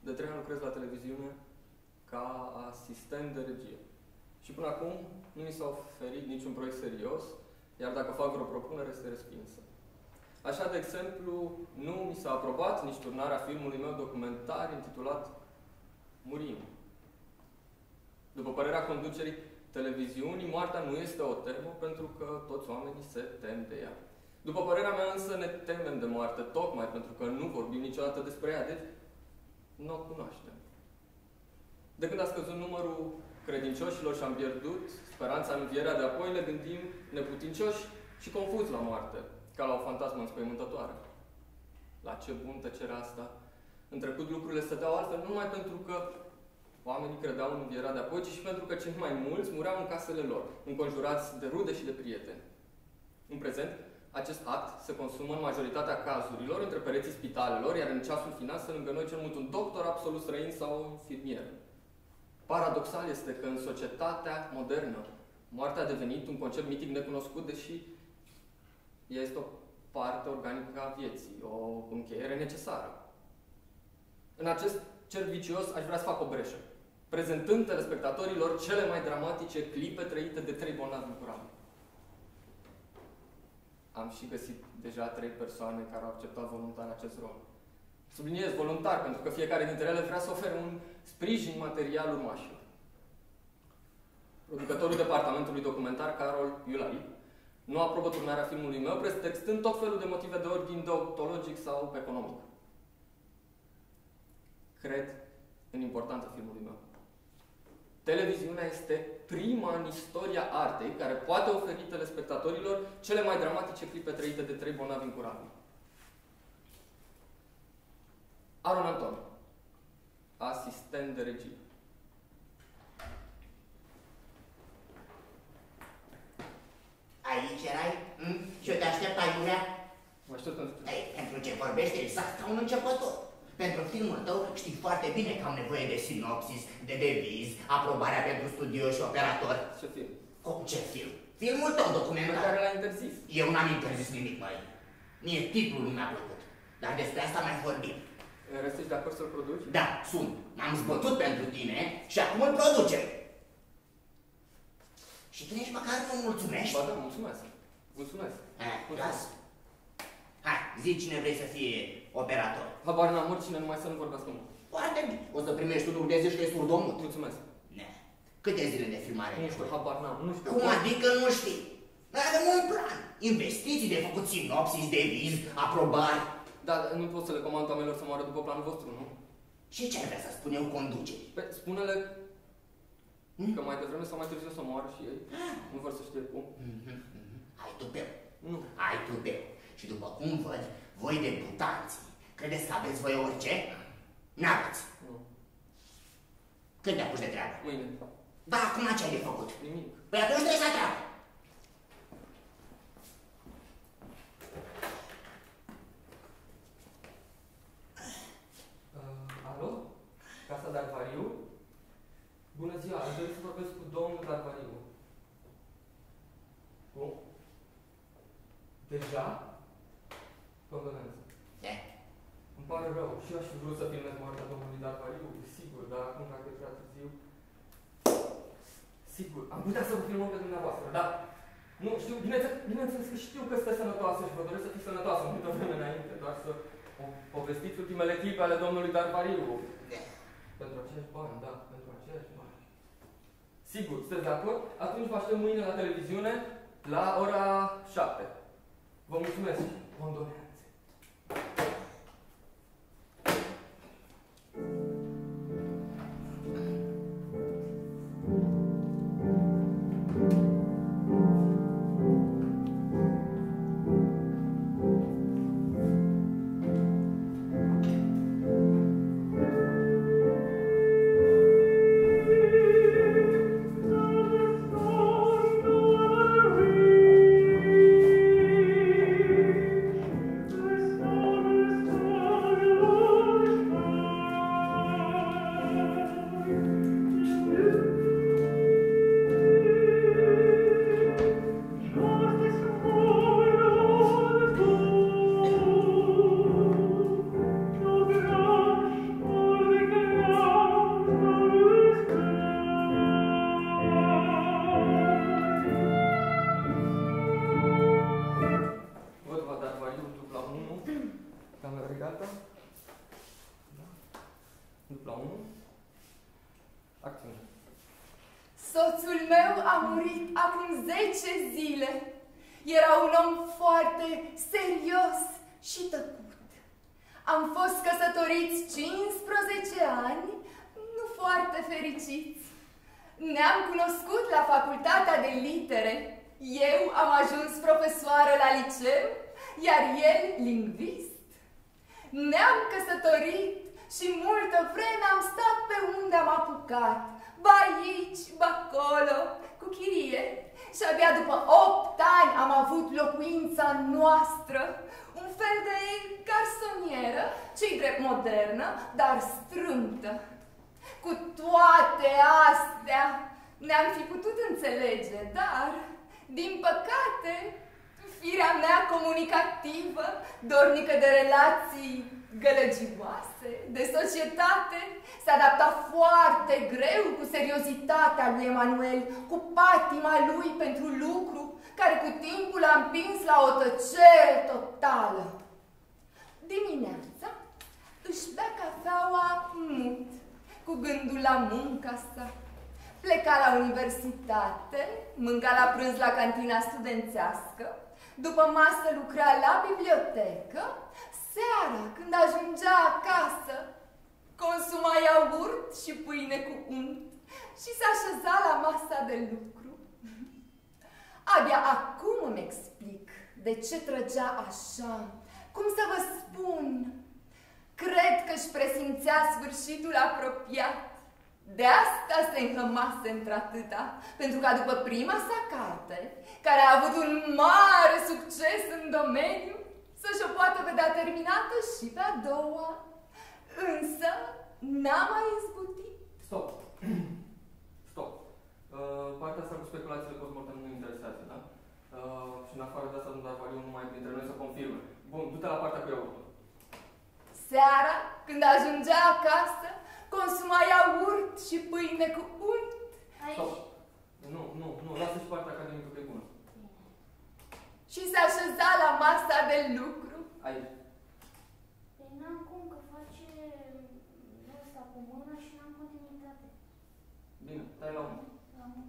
De 3 ani lucrez la televiziune ca asistent de regie. Și până acum nu mi s-a oferit niciun proiect serios, iar dacă fac vreo propunere, este respinsă. Așa, de exemplu, nu mi s-a aprobat nici turnarea filmului meu documentar intitulat Murim. După părerea conducerii televiziunii, moartea nu este o temă pentru că toți oamenii se tem de ea. După părerea mea însă ne temem de moarte, tocmai pentru că nu vorbim niciodată despre ea, deci nu o cunoaștem. De când a scăzut numărul credincioșilor și am pierdut speranța în învierea de apoi, ne gândim neputincioși și confuzi la moarte, ca la o fantasmă înspăimântătoare. La ce bun tăcerea asta? În trecut lucrurile stăteau altfel, nu numai pentru că oamenii credeau în învierea de apoi, ci și pentru că cei mai mulți mureau în casele lor, înconjurați de rude și de prieteni. În prezent, acest act se consumă în majoritatea cazurilor între pereții spitalelor, iar în ceasul final se lângă noi cel mult un doctor absolut străin sau un infirmier. Paradoxal este că în societatea modernă, moartea a devenit un concept mitic necunoscut, deși ea este o parte organică a vieții, o încheiere necesară. În acest cerc vicios aș vrea să fac o breșă, prezentând telespectatorilor cele mai dramatice clipe trăite de 3 bolnavi incurabili. Am și găsit deja 3 persoane care au acceptat voluntar acest rol. Subliniez voluntar, pentru că fiecare dintre ele vrea să ofere un sprijin material urmașilor. Producătorul departamentului documentar, Carol Iulari, nu aprobă turnarea filmului meu, pretextând tot felul de motive de ordin deontologic sau economic. Cred în importanța filmului meu. Televiziunea este prima în istoria artei care poate oferi telespectatorilor cele mai dramatice clipe trăite de 3 bolnavi incurabili. Aron Anton, asistent de regie. Aici erai? Și eu te aștept aiurea? Mă aștept pentru ce vorbește exact ca un începător. Pentru filmul tău știi foarte bine că am nevoie de sinopsis, de deviz, aprobarea pentru studio și operator. Ce film? Cum ce film? Filmul tău documentar. Pe care l-ai interzis. Eu n-am interzis nimic, măi. Mie titlul nu mi-a plăcut. Dar despre asta mai vorbim. Ești de acord să-l produci? Da, sunt. M-am zbătut pentru tine și acum îl producem. Și tu nici măcar nu mulțumești? Ba da, mulțumesc. Mulțumesc. Las. Hai, zi cine vrei să fie operator. Habar n-am, oricine, numai să nu vorbească mult. Foarte bine. O să primești tu de zici că e surdomut. Mulțumesc. Ne. Câte zile de filmare? Nu știu, habar n-am, nu știu. Cum adică nu știi? Noi avem un plan. Investiții de făcut sinopsis, deviz, aprobare. Da, nu pot să le comand oamenilor să moară după planul vostru, nu? Și ce ar vrea să spun eu conducerii? Păi, spune-le că mai devreme sau mai târziu să moară și ei. Nu vor să știe cum. Ai tupeu. Nu. Ai tupeu. Și după cum văd, voi debutanții, credeți că aveți voi orice? N-aveți. Nu. Când te apuci de treabă? Mâine. Da, acum ce ai de făcut? Nimic. Păi atunci trebuie să treabă. Alo? Casa Darvariu? Bună ziua, aș dori să vorbesc cu domnul Darvariu. Cum? Deja? Condolență. Îmi pare rău. Și eu aș fi vrut să filmez moartea domnului Darvariu, sigur, dar acum dacă e prea târziu... Sigur, am putea să vă filmăm pe dumneavoastră, dar... Nu, știu, bineînțeles că știu că sunteți sănătoasă și vă doresc să fiți sănătoasă multă vreme înainte, doar să povestiți ultimele clipe ale domnului Darvariu. Pentru acești bani, da, pentru acești bani. Sigur, sunteți de acord? Atunci vă aștept mâine la televiziune la ora 7. Vă mulțumesc. Condolențe. 1. Camera e gata. Da. Dupla 1. Acțiune. Soțul meu a murit acum 10 zile. Era un om foarte serios și tăcut. Am fost căsătoriți 15 ani, nu foarte fericiți. Ne-am cunoscut la facultatea de litere. Eu am ajuns profesoară la liceu, iar el lingvist. Ne-am căsătorit și multă vreme am stat pe unde am apucat. Ba aici, ba acolo, cu chirie. Și abia după 8 ani am avut locuința noastră, un fel de garsonieră, ce-i drept modernă, dar strâmtă. Cu toate astea ne-am fi putut înțelege, dar, din păcate, firea mea comunicativă, dornică de relații gălăgioase, de societate, se adapta foarte greu cu seriozitatea lui Emanuel, cu patima lui pentru lucru, care cu timpul a împins la o tăcere totală. Dimineața își bea cafeaua mut, cu gândul la munca sa. Pleca la universitate, mânca la prânz la cantina studențească, după masă lucra la bibliotecă, seara, când ajungea acasă, consuma iaurt și pâine cu unt și se așeza la masa de lucru. Abia acum îmi explic de ce trăgea așa. Cum să vă spun? Cred că își presimțea sfârșitul apropiat. De asta se înhămase într-atâta, pentru ca după prima sa carte, care a avut un mare succes în domeniu, să-și o poată vedea terminată și pe a doua. Însă, n-a mai izbutit. Stop. Stop. Partea asta cu speculațiile post-mortem nu interesează, da? Și în afară de asta, domnul Arvaliu nu mai printre noi să confirme. Bun, du-te la partea cu iaurtul. Seara, când ajungea acasă, consuma iaurt și pâine cu unt. Stop. Nu, lasă și partea academică că e bună. Și se așeza la masa de lucru. Aici. Păi n-am cum, că face ăsta cu mâna și n-am continuitate. Bine, stai la 1. La mână.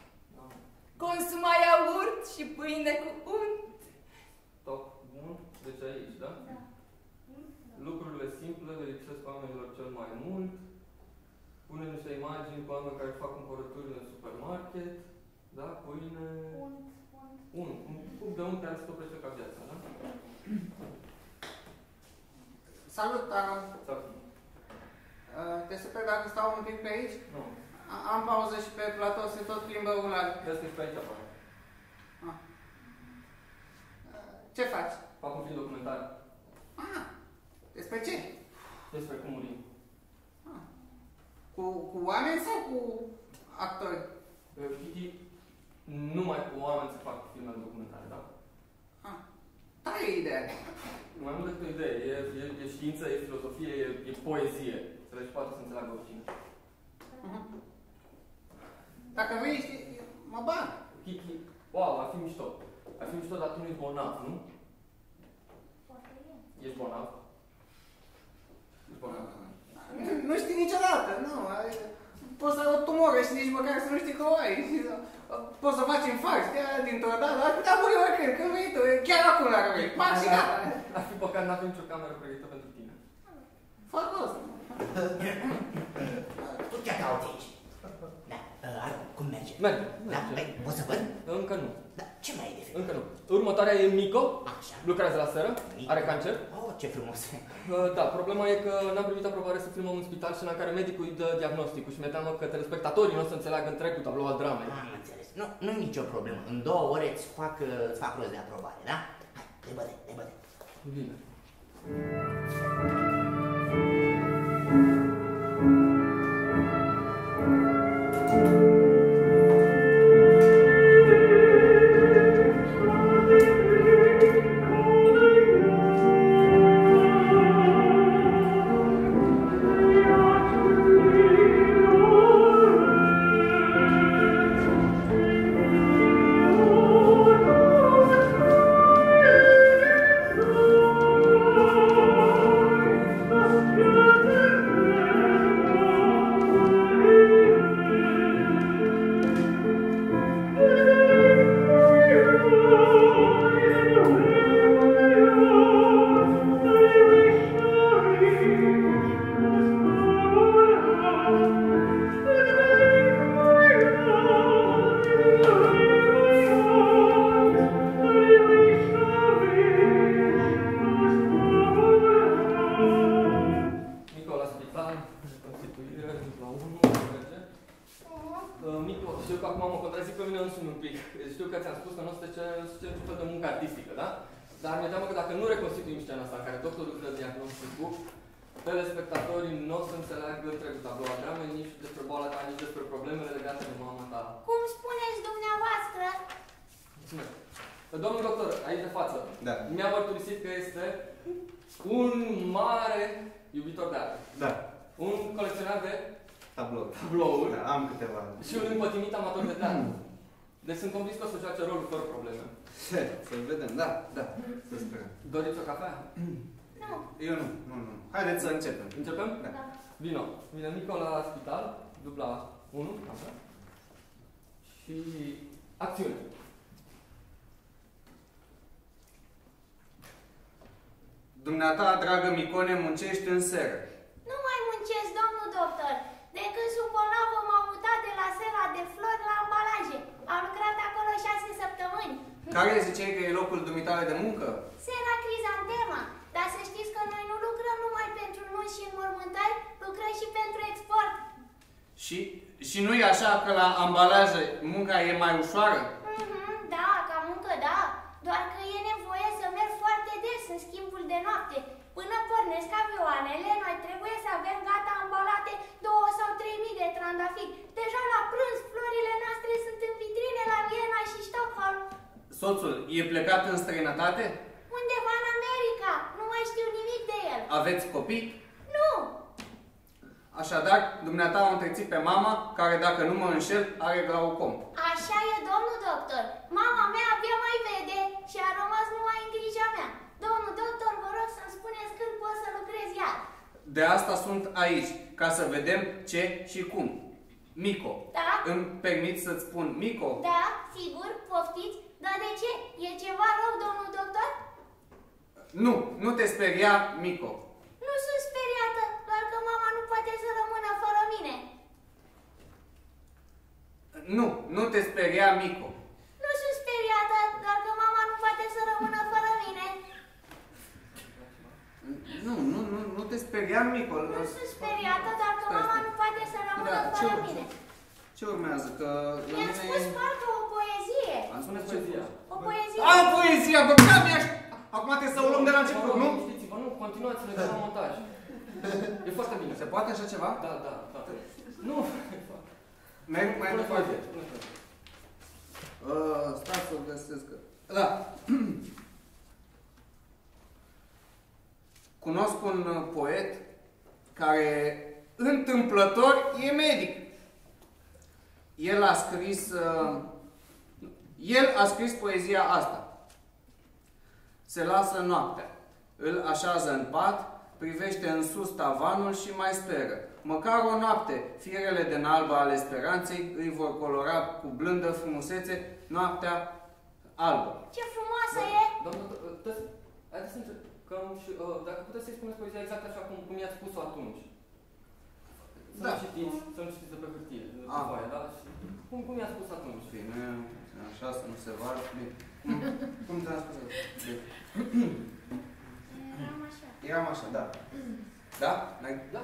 Consuma iaurt și pâine cu unt. Stop. Bun. Deci aici, da? Da. Lucrurile simple le lipsesc oamenilor cel mai mult. Pune niște imagini cu oameni care fac cumpărături în supermarket. Da? Pâine... Un cup de unt care se topește ca viața, da? Salut, Aron. Salut. Te super dacă stau un pic pe aici? Nu. Am pauză și pe platou, se tot plimbă ulare. Crezi că ești pe aici, apare. Ce faci? Fac un film documentar. Despre ce? Despre cum murim. Cu oameni sau cu actori? Kiki, numai cu oameni se fac filme documentare, da? Tare e ideea. Mai mult decât o idee, e știință, e filosofie, e poezie. Înțelegi, poate să înțeleagă oricine. Dacă vrei, mă bag. Kiki, wow, ar fi mișto. Ar fi mișto, dar tu nu ești bolnav, nu? Poate e. Ești bolnav? Ești bolnav? Nu știi niciodată, nu. Poți să ai o tumoră și nici măcar să nu știi că o ai. Poți să faci infarct, dintr-o dată, dar muri oricând, când vrei tu, chiar acum la vrei. Pac și gata. Ar fi păcat, n-avem nicio cameră pregătită pentru tine. Fac asta. Tu ce cauți aici? Da, Aron, cum merge? Merge. Da, păi, poți să văd? Încă nu. Da, ce mai e de fel? Încă nu. Următoarea e Mico. Așa. Lucrează la seră. Mico. Are cancer. Oh, ce frumos. Da, problema e că n-am primit aprobare să filmăm în spital și în care medicul îi dă diagnosticul și mi-e teamă că telespectatorii nu o să înțeleagă întregul tablou al dramei. Am înțeles. Nu e nicio problemă. În 2 ore îți fac rost de aprobare, da? Hai, te bădem. Bine. doctorul îți dă diagnosticul, telespectatorii nu o să înțeleagă întregul tablograme, nici despre boala ta, nici despre problemele legate de mama ta. Cum spuneți dumneavoastră? Mulțumesc. Domnul doctor, aici de față, Da. mi-a mărturisit că este un mare iubitor de artă. Da. Un colecționar de tablouri. Da, am câteva. și un împătimit amator de teatru. Deci sunt convins că o să joace rolul fără probleme. Să-l vedem, da, da, să sperăm. Doriți o cafea? Nu. Eu nu. Haideți să începem. Începem? Da. Da. Vino. Vine Nico la spital, dubla 1, așa. Și acțiune. Dumneata, dragă Micone, muncești în seră. Nu mai muncesc, domnul doctor. De când sunt bolnavă, m-am mutat de la sera de flori la ambalaje. Am lucrat acolo 6 săptămâni. Care ziceai că e locul dumitale de muncă? Sera Crizantema. Dar să știți că noi nu lucrăm numai pentru nunți și înmormântări, lucrăm și pentru export. Și nu e așa că la ambalaje munca e mai ușoară? Da, ca muncă, da. Doar că e nevoie să merg foarte des în schimbul de noapte. Până pornesc avioanele, noi trebuie să avem gata ambalate 2 sau 3.000 de trandafiri. Deja la prânz, florile noastre sunt în vitrine la Viena și Stockholm. Soțul e plecat în străinătate? Undeva în America. Nu mai știu nimic de el. Aveți copii? Nu. Așadar, dumneata o întreții pe mama, care, dacă nu mă înșel, are glaucom. Așa e, domnul doctor. Mama mea abia mai vede și a rămas numai în grija mea. Domnul doctor, vă rog să-mi spuneți când pot să lucrez iar. De asta sunt aici, ca să vedem ce și cum. Mico. Da? Îmi permit să-ți spun Mico? Da, sigur, poftiți. Dar de ce? E ceva rău, domnul doctor? Nu te speria, Mico. Nu sunt speriată, doar că mama nu poate să rămână fără mine. Nu te speria, Mico. Nu sunt speriată, doar că mama nu poate să rămână fără mine. Nu te speria, Mico. Nu sunt speriată, doar că mama nu poate să rămână fără mine. Ce urmează? Că la Mi-am mine spus parcă o poezie. Am spus Poezia. O poezie. poezia! Bă, acum trebuie să o luăm de la început, nu? Știți-vă, nu, continuați-le de la montaj. E foarte bine. Se poate așa ceva? Da. Nu. Mai Pune departe. poezie. Stai să o găsesc. Da. Cunosc un poet care întâmplător e medic. El a scris poezia asta. Se lasă noaptea, îl așează în pat, privește în sus tavanul și mai speră. Măcar o noapte, firele de albă ale speranței îi vor colora cu blândă frumusețe noaptea albă. Ce frumoasă e! Domnul, haideți să încercăm și, dacă puteți să-i spuneți poezia exact așa cum i-ați spus-o atunci. Să nu citiți de pe hârtie, de pe foaie, da? Și cum i-ați spus atunci? Bine, așa, să nu se vadă. Cum te-am spus? Eram așa. Eram așa, da. Da? Da.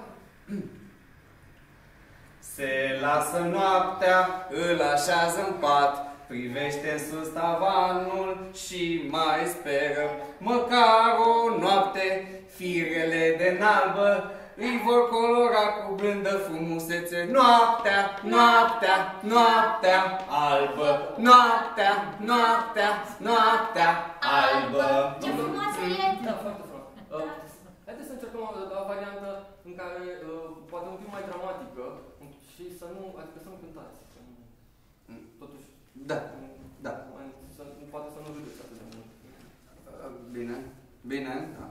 Se lasă noaptea, îl așează în pat, privește în sus tavanul și mai speră. Măcar o noapte, firele de nalbă îi vor colora cu blândă frumusețe. Noaptea, noaptea, noaptea albă, noaptea, noaptea, noaptea albă. Ce frumoasă e! Da, foarte frumos. Haideți să încercăm o variantă în care poate un pic mai dramatică și să nu, adică să nu cântați. Totuși. Da, da. Poate să nu râdeți atât de mult. Bine. Da.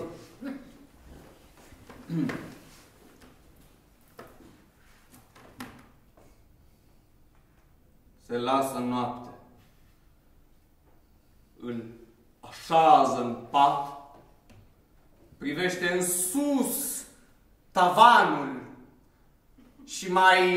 Se lasă noapte, îl așează în pat, privește în sus tavanul și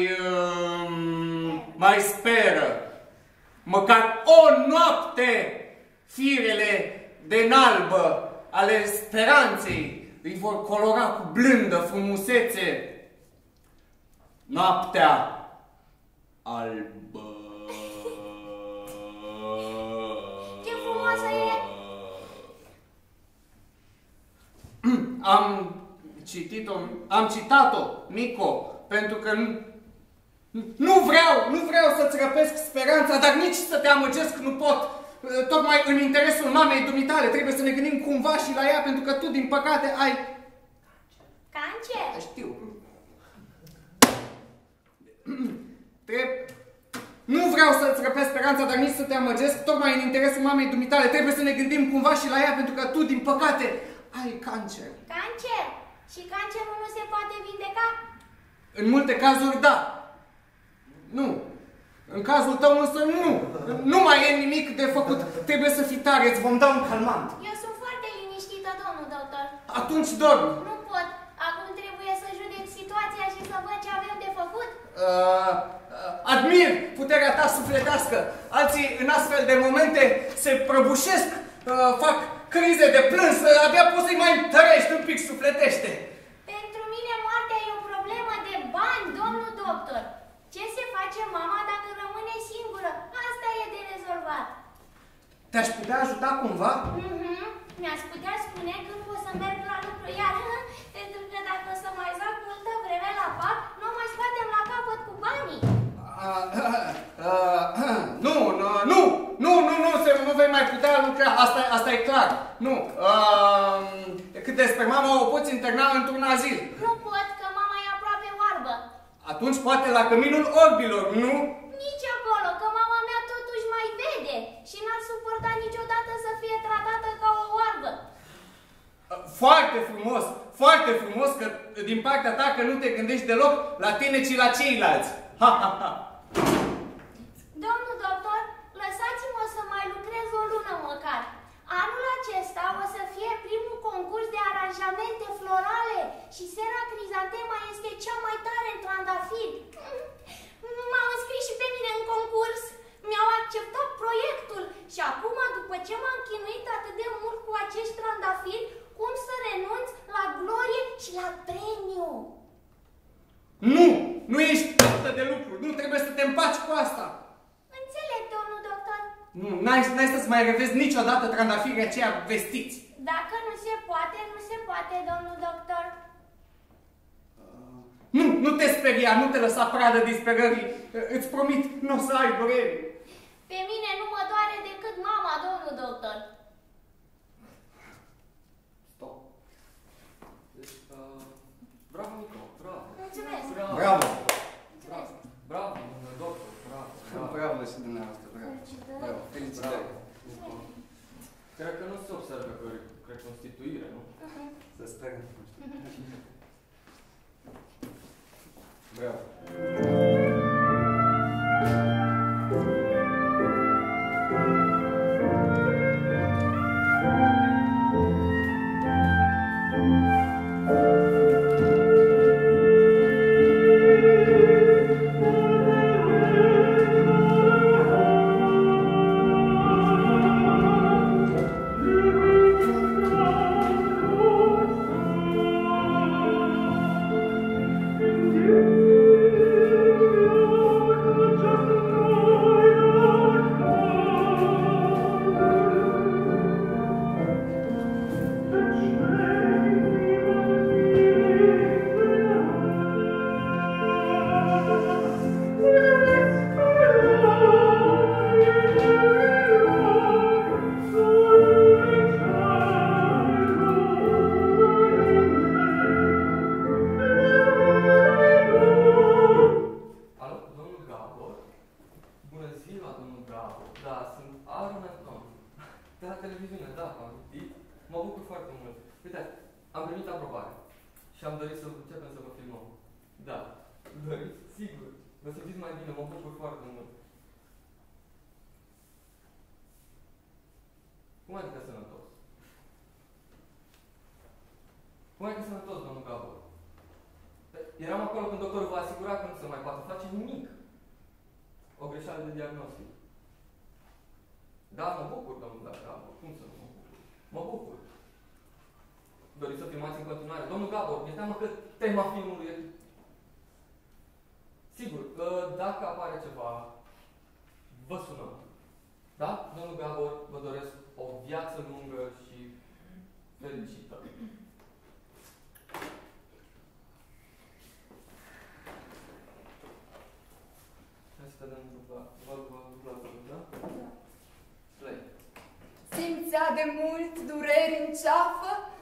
mai speră. Măcar o noapte firele de nalbă ale speranței îi vor colora cu blândă frumusețe noaptea albă. Ce frumoasă e! Am citat-o, Mico, pentru că nu vreau să-ți răpesc speranța, dar nici să te amăgesc nu pot. Tocmai în interesul mamei dumitale trebuie să ne gândim cumva și la ea, pentru că tu, din păcate, ai... Cancer? Știu. Nu vreau să-ți răpesc speranța, dar nici să te amăgesc. Tocmai în interesul mamei dumitale trebuie să ne gândim cumva și la ea, pentru că tu, din păcate, ai cancer. Cancer? Și cancerul nu se poate vindeca? În multe cazuri, da. Nu. În cazul tău însă nu. Nu mai e nimic de făcut. Trebuie să fii tare, îți vom da un calmant. Eu sunt foarte liniștită, domnul doctor. Atunci dormi. Nu pot. Acum trebuie să judec situația și să văd ce avem de făcut. Admir puterea ta sufletească. Alții în astfel de momente se prăbușesc, fac crize de plâns, abia poți să-i mai întărești un pic sufletește. Pentru mine moartea e o problemă de bani, domnul doctor. Ce se face mama dacă rămâne singură? Asta e de rezolvat. Te-aș putea ajuta cumva? Mi-ați putea spune când o să merg la lucru iar, pentru că dacă o să mai zac multă vreme la pat, nu mai scoatem la capăt cu banii. Nu vei mai putea lucra, asta e clar. Nu. Cât despre mama, o poți interna într-un azil. Nu pot, că mama e aproape oarbă. Atunci poate la căminul orbilor, nu? Nici acolo, că mama mea totuși mai vede și n-ar suporta niciodată să fie tratată ca o oarbă. Foarte frumos că din partea ta că nu te gândești deloc la tine, ci la ceilalți. Domnul doctor, lăsați-mă să mai lucrez o lună măcar. Anul acesta o să fie primul concurs de aranjamente florale și Sera Crizantema este cea mai tare în trandafiri. M-au înscris și pe mine în concurs. Mi-au acceptat proiectul și acum, după ce m-am chinuit atât de mult cu acești trandafiri, cum să renunț la glorie și la premiu? Nu ești atât de lucru, nu trebuie să te împaci cu asta. Înțeleg, domnul doctor. Nu, n-ai să-ți mai revezi niciodată trandafirii aceia vestiți. Dacă nu se poate, nu se poate, domnul doctor. Nu te speria, nu te lăsa pradă disperării. Îți promit, nu o să ai durere. Pe mine nu mă doare decât mama, domnul doctor. Stop. Deci, bravo, Nico, bravo. Mulțumesc. Bravo. Bravo, domnule doctor, bravo. Bravo și dumneavoastră, bravo. Felicitări. Cred că nu se observă că reconstituire, nu? Să sperăm. Bravo.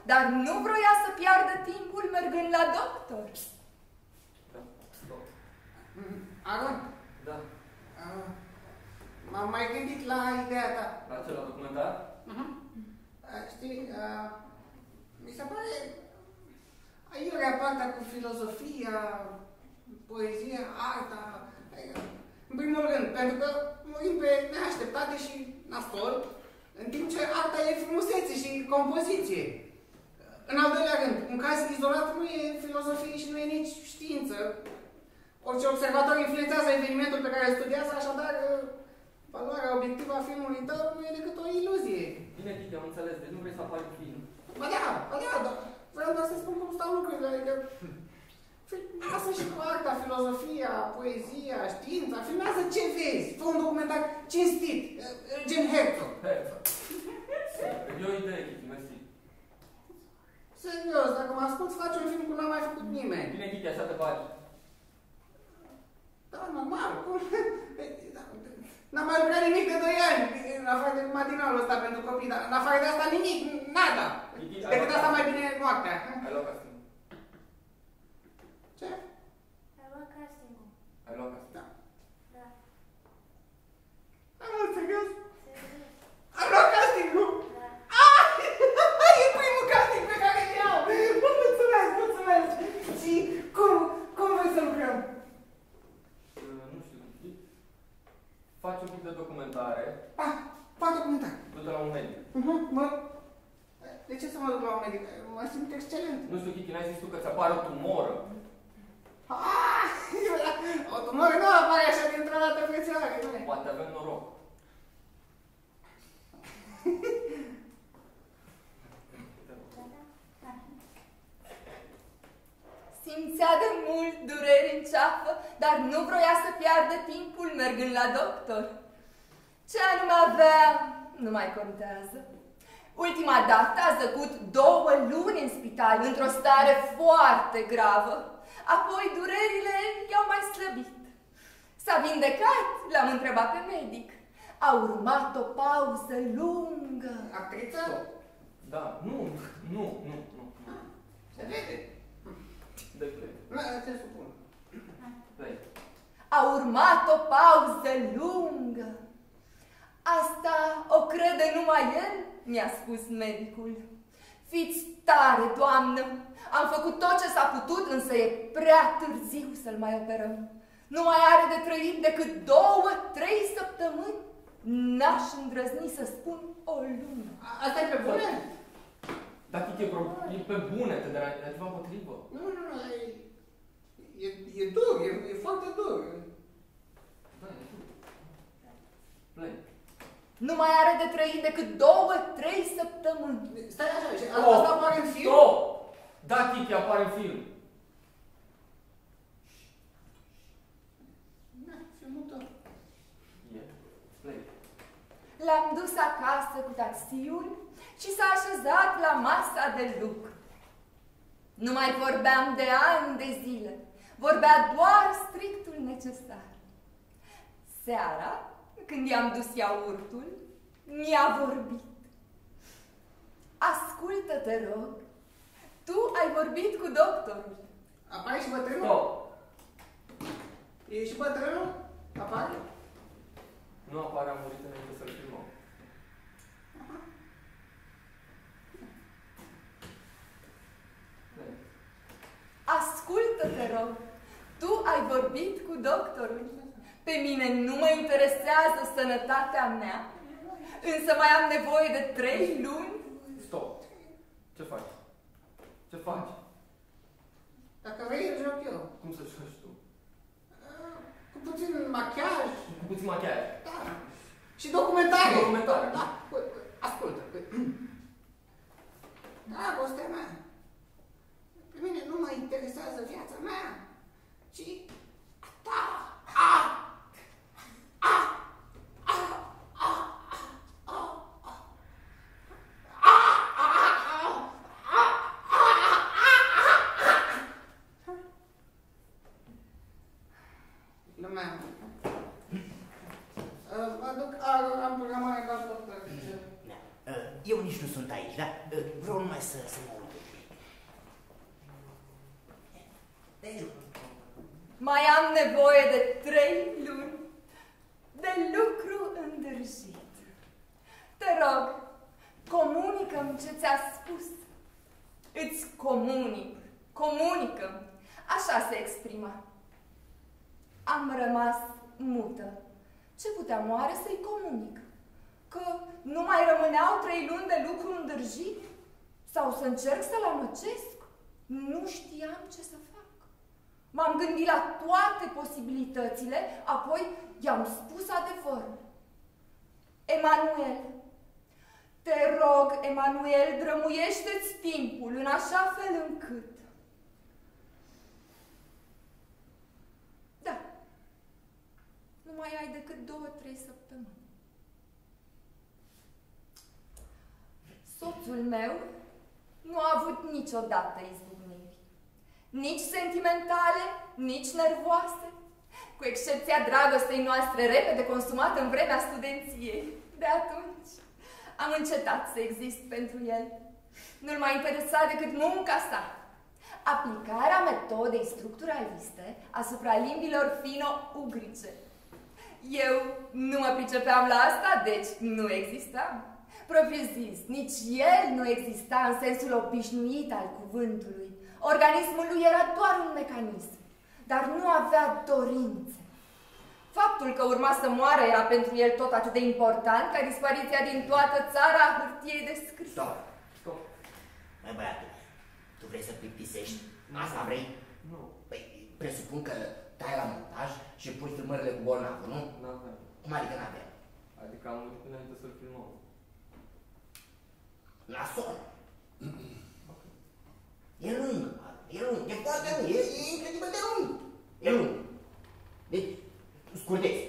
dar nu vroia să piardă timpul mergând la doctor. Da, stop. Aron, Da. m-am mai gândit la ideea ta. La ce, la documentar? Știi, mi se pare aiurea partea cu filozofia, poezia, arta. În primul rând, pentru că murim pe neașteptate și nasol, în timp ce arta e frumusețe și compoziție. În al doilea rând, un caz izolat nu e filozofie și nu e nici știință. Orice observator influențează evenimentul pe care îl studiază, așadar valoarea obiectivă a filmului tău nu e decât o iluzie. Bine, Titi, am înțeles, deci nu vrei să apari în film. Ba da, dar vreau doar să spun cum stau lucrurile, adică filmează și cu arta, filozofia, poezia, știința, filmează ce vezi, fă un documentar cinstit, gen Herzog. E o idee, Titi, mersi. Serios, dacă mă asculti, faci un film cum n-a mai făcut nimeni. Bine, Titi, așa te bagi. Da, normal, cum? N-am mai lucrat nimic de 2 ani, în afară de matinalul ăsta pentru copii, dar în afară de asta nimic, nada. Decât asta mai bine noaptea. Ai luat casting. Ce? Ai luat casting-ul. Ai luat casting. Da. Da. Serios? Serios. Am luat casting-ul? Da. E primul casting pe care îl iau! Mulțumesc! Și cum vrei să lucrăm? Nu știu, faci un pic de documentare. Fac documentar. Du-te la un medic. De ce să mă duc la un medic? Mă simt excelent. Nu știu, Titi, n-ai zis tu că ți-apare o tumoră. O tumoră nu apare așa dintr-o dată frățioare, nu? Poate avem noroc. Simțea de mult dureri în ceafă, dar nu vroia să piardă timpul mergând la doctor. Ce anume avea, nu mai contează. Ultima dată a zăcut 2 luni în spital, într-o stare foarte gravă. Apoi durerile i-au mai slăbit. S-a vindecat? L-am întrebat pe medic. A urmat o pauză lungă. Actriță? Da, nu. Se vede. De play. Nu, te supun. Play. A urmat o pauză lungă. Asta o crede numai el, mi-a spus medicul. Fiți tare, doamnă! Am făcut tot ce s-a putut, însă e prea târziu să-l mai operăm. Nu mai are de trăit decât 2-3 săptămâni. N-aș îndrăzni să spun o lună. Asta e pe bune? Dar Titi, e pe bune, te de ceva împotrivă. Nu, e dur, e foarte dur. Da, e dur. Play. Nu mai are de trăit decât 2-3 săptămâni. Stai așa, și asta apare în film? Stop! Da, Titi, apare în film. Da, filmul tău. E. Play. L-am dus acasă cu taxiul și s-a așezat la masa de lucru. Nu mai vorbeam de ani de zile. Vorbea doar strictul necesar. Seara, când i-am dus iaurtul, mi-a vorbit. Ascultă-te, rog, tu ai vorbit cu doctorul. Apare și bătrânul? Stop! E și bătrânul? Apare? Nu apare, a murit înainte să-l filmăm. Ascultă-te, rog, tu ai vorbit cu doctorul. Pe mine nu mă interesează sănătatea mea, însă mai am nevoie de 3 luni. Stop! Ce faci? Ce faci? Dacă vrei, îl joc eu. Cum să joci tu? Cu puțin machiaj. Cu puțin machiaj. Da. Și documentare. Documentare. Da. Ascultă. Dragostea mea. Pe mine nu mă interesează viața mea, ci ta. Lumea. Mă duc, am programare ca doctor. Eu nici nu sunt aici, da? Vreau numai Numai să mă uit un pic. Deci, Mai am nevoie de 3 luni de lucru îndrăjit. Te rog, comunică-mi ce ți-a spus. Îți comunică-mi. Așa se exprima. Am rămas mută. Ce puteam oare să-i comunic? Că nu mai rămâneau 3 luni de lucru îndrăjit? Sau să încerc să-l amăcesc? Nu știam ce să fac. M-am gândit la toate posibilitățile, apoi i-am spus adevărul. Emanuel, te rog, Emanuel, drămuiește-ți timpul în așa fel încât... Da, nu mai ai decât 2-3 săptămâni. Soțul meu nu a avut niciodată izbucniri. Nici sentimentale, nici nervoase, cu excepția dragostei noastre repede consumată în vremea studenției. De atunci am încetat să exist pentru el. Nu-l mai interesa decât munca sa. Aplicarea metodei structuraliste asupra limbilor fino-ugrice. Eu nu mă pricepeam la asta, deci nu existam. Propriu zis, nici el nu exista în sensul obișnuit al cuvântului. Organismul lui era doar un mecanism, dar nu avea dorințe. Faptul că urma să moară era pentru el tot atât de important ca dispariția din toată țara a hârtiei de scris. Stop. Mai băiatule, tu vrei să plictisești? Asta vrei? Nu. Păi, presupun că tai la montaj și pui filmările cu bolnavul, nu? N-avem. Cum adică n-avea? Adică am murit înainte să-l filmăm. Nasol. E lung, e foarte lung, e incredibil de lung. E lung. Deci, scurtezi.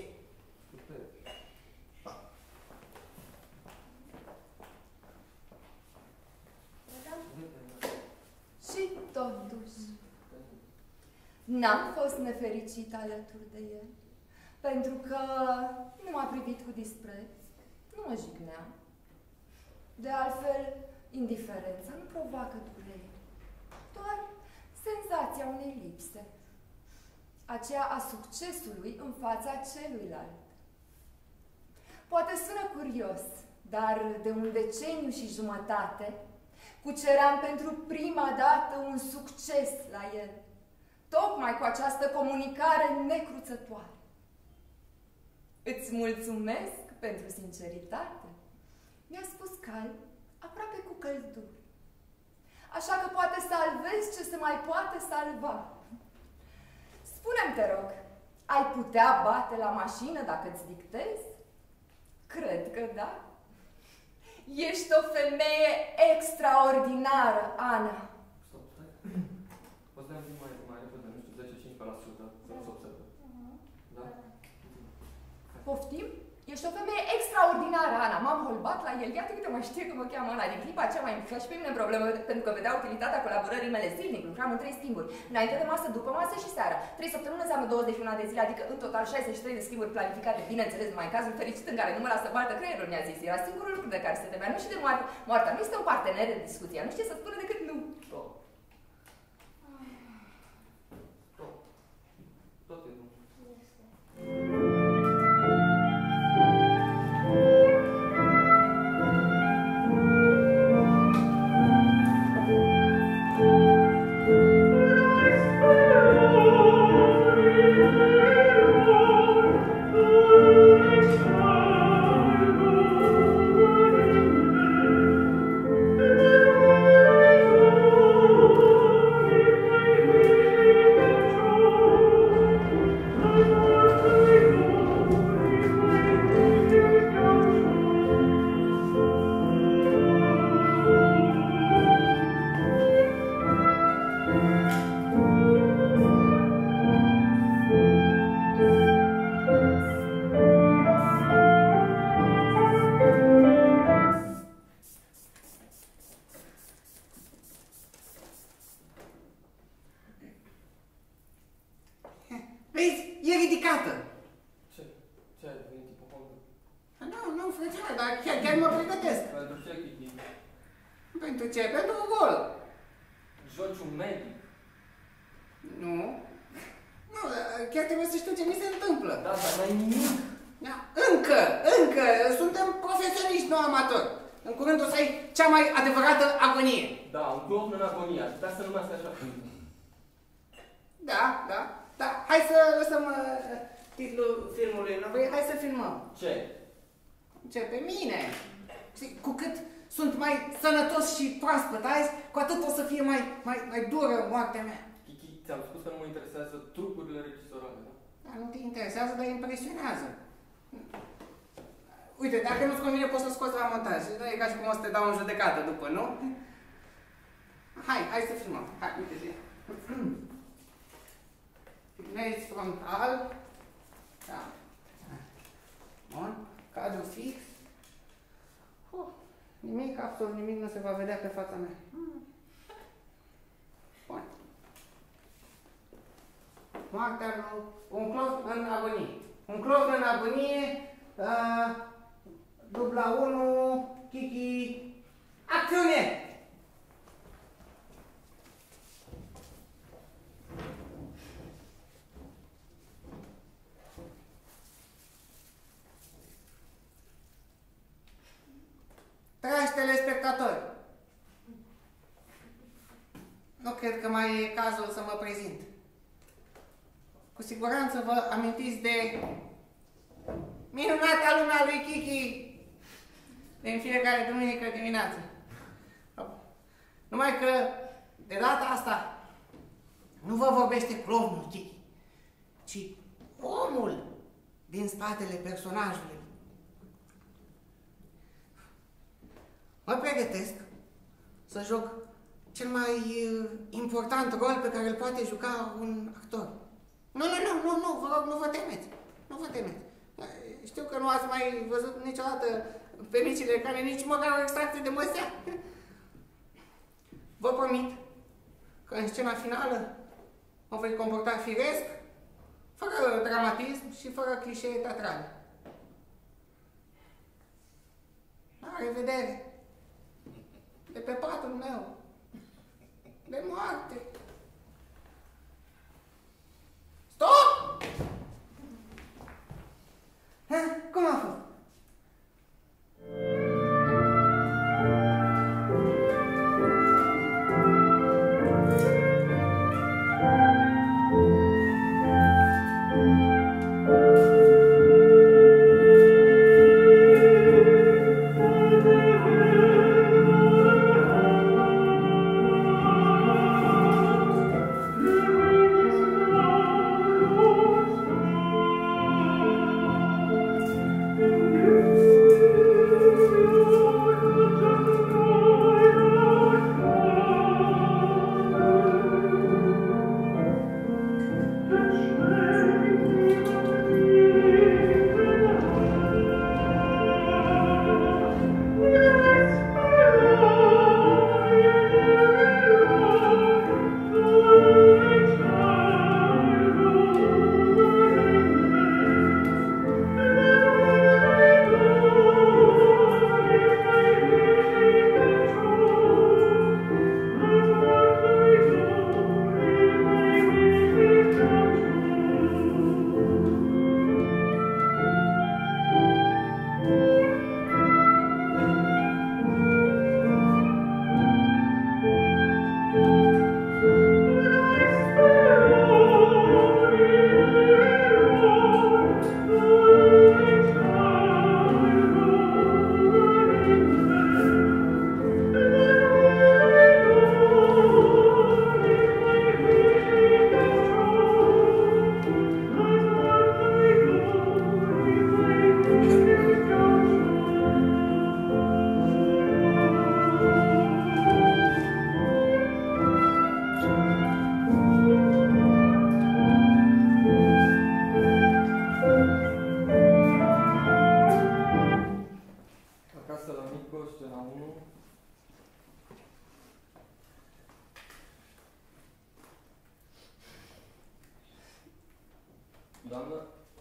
Și totuși, n-am fost nefericit alături de el, pentru că nu m-a privit cu dispreț, nu mă jignea. De altfel, indiferența nu provoacă durere, doar senzația unei lipse, aceea a succesului în fața celuilalt. Poate sună curios, dar de un deceniu și jumătate cuceream pentru prima dată un succes la el, tocmai cu această comunicare necruțătoare. Îți mulțumesc pentru sinceritate, mi-a spus calm, aproape cu căldură. Așa că poate salvezi ce se mai poate salva. Spune-mi, te rog, ai putea bate la mașină dacă îți dictezi? Cred că da. Ești o femeie extraordinară, Ana. Stop, stai. Poți da un pic mai repede, nu știu, 10-15%, să nu se observe. Da? Poftim? Ești o femeie extraordinară, Ana. M-am holbat la el. Iată câte mă știe că mă cheamă Ana. Din clipa aceea mai îmi și pe mine problemă, pentru că vedea utilitatea colaborării mele zilnic. Lucram în 3 schimburi. Înainte de masă, după masă și seara. 3 săptămâni înseamnă 21 de zile, adică în total 63 de schimburi planificate. Bineînțeles, numai în cazul fericit în care nu mă lasă baltă creierul, mi-a zis. Era singurul lucru de care se temea. Nu și de moarte. Moartea nu este un partener de discuție. Nu știe să spună decât nu. Stop. Stop. Tot e nu. Thank you. Pentru ce? Pentru gol. Joci un medic. Nu. Nu, chiar trebuie să știu ce mi se întâmplă. Da, dar n-ai nimic. Da, încă, suntem profesioniști, nu amatori. În curând o să ai cea mai adevărată agonie. Da, un clown în agonie. Aș putea să numească așa. Da. Hai să lăsăm titlul filmului. Hai să filmăm. Ce? Ce? Pe mine. Cu cât sunt mai sănătos și proaspăt azi, cu atât o să fie mai dură moartea mea. Kiki, ți-am spus că nu mă interesează trucurile regisorale, da? Dar nu te interesează, dar impresionează. Uite, dacă nu-ți convine, poți să scoți la montaj. Nu e ca și cum o să te dau în judecată după, nu? Hai să filmăm. Hai, uite-te. Filmezi frontal. Da. Bun. Cadru fix. Nimic, absolut nimic nu se va vedea pe fața mea. Bun. Moartea lui un clown în agonie. Un clown în agonie. Dubla 1, Kiki, acțiune! Dragi telespectatori, nu cred că mai e cazul să mă prezint. Cu siguranță vă amintiți de minunata luna lui Kiki din fiecare duminică dimineață. Numai că de data asta nu vă vorbește clownul Kiki, ci omul din spatele personajului. Mă pregătesc să joc cel mai important rol pe care îl poate juca un actor. Nu, vă rog, nu vă temeți. Nu vă temeți. Știu că nu ați mai văzut niciodată pe micile care nici măcar o extracție de măsea. Vă promit că în scena finală mă voi comporta firesc, fără dramatism și fără clișee teatrale. La revedere! De pe patul meu, de moarte. Stop! Cum a fost? Doamnă,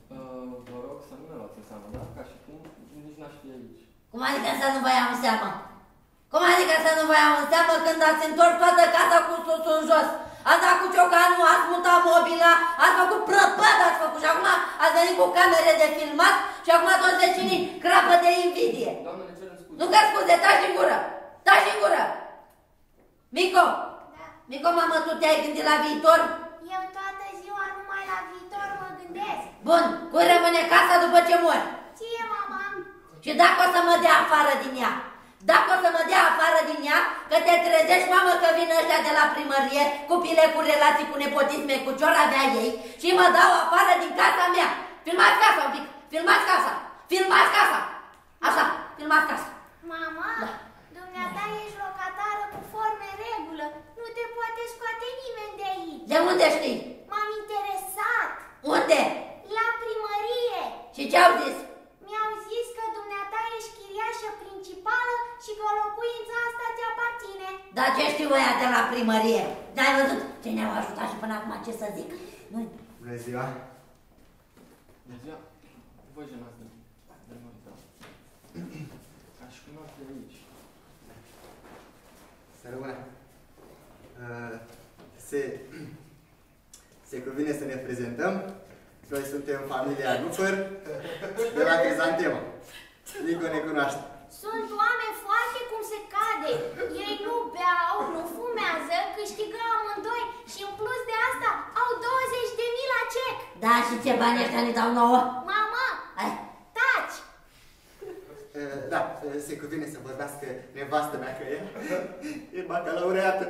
vă rog să nu ne luați în seamă, da? Ca și cum nici n-aș fi aici. Cum adică să nu vă iau în seamă? Cum adică să nu vă iau în seamă când ați întors toată casa cu susul în jos. Ați dat cu ciocanul, ați mutat mobila, ați făcut prăpăd, ați făcut și acum ați venit cu camere de filmat și acum toți vecinii crapă de invidie. Doamne, ne cerem scuze. Nu că scuze, taci din gură! Taci din gură! Mico! Da. Mico, mamă, tu te-ai gândit la viitor? Eu toată ziua numai la viitor mă gândesc. Bun, cui rămâne casa după ce mori? Ție, mama. Și dacă o să mă dea afară din ea? Dacă o să mă dea afară din ea, că te trezești, mamă, că vin ăștia de la primărie cu pile, cu relații, cu nepotisme, cu ce-or avea ei și mă dau afară din casa mea. Filmați casa un pic, filmați casa, filmați casa. Așa, filmați casa. Mama, Da. dumneata ești locatară cu forme în regulă. Nu te poate scoate nimeni de aici. De unde știi? M-am interesat. Unde? La primărie. Și ce-au zis? Mi-au zis că dumneata ești chiriașă principală și că locuința asta ți aparține. Dar ce știu ăia de la primărie? Dar ai văzut ce ne-au ajutat și până acum ce să zic? Nu. Bună ziua! Bună ziua. Vă jenați de mult, da. Ca și cum ar fi aici. Să rămână. Se cuvine să ne prezentăm. Noi suntem familia Nufăr de la Crizantema. Nico ne cunoaște. Sunt oameni foarte cum se cade. Ei nu beau, nu fumează, câștigă amândoi și în plus de asta au 20.000 la cec. Da, și ce bani ăștia ne dau nouă? Mama, Hai. taci! Da, se cuvine să vorbească nevastă mea că e bacalaureată.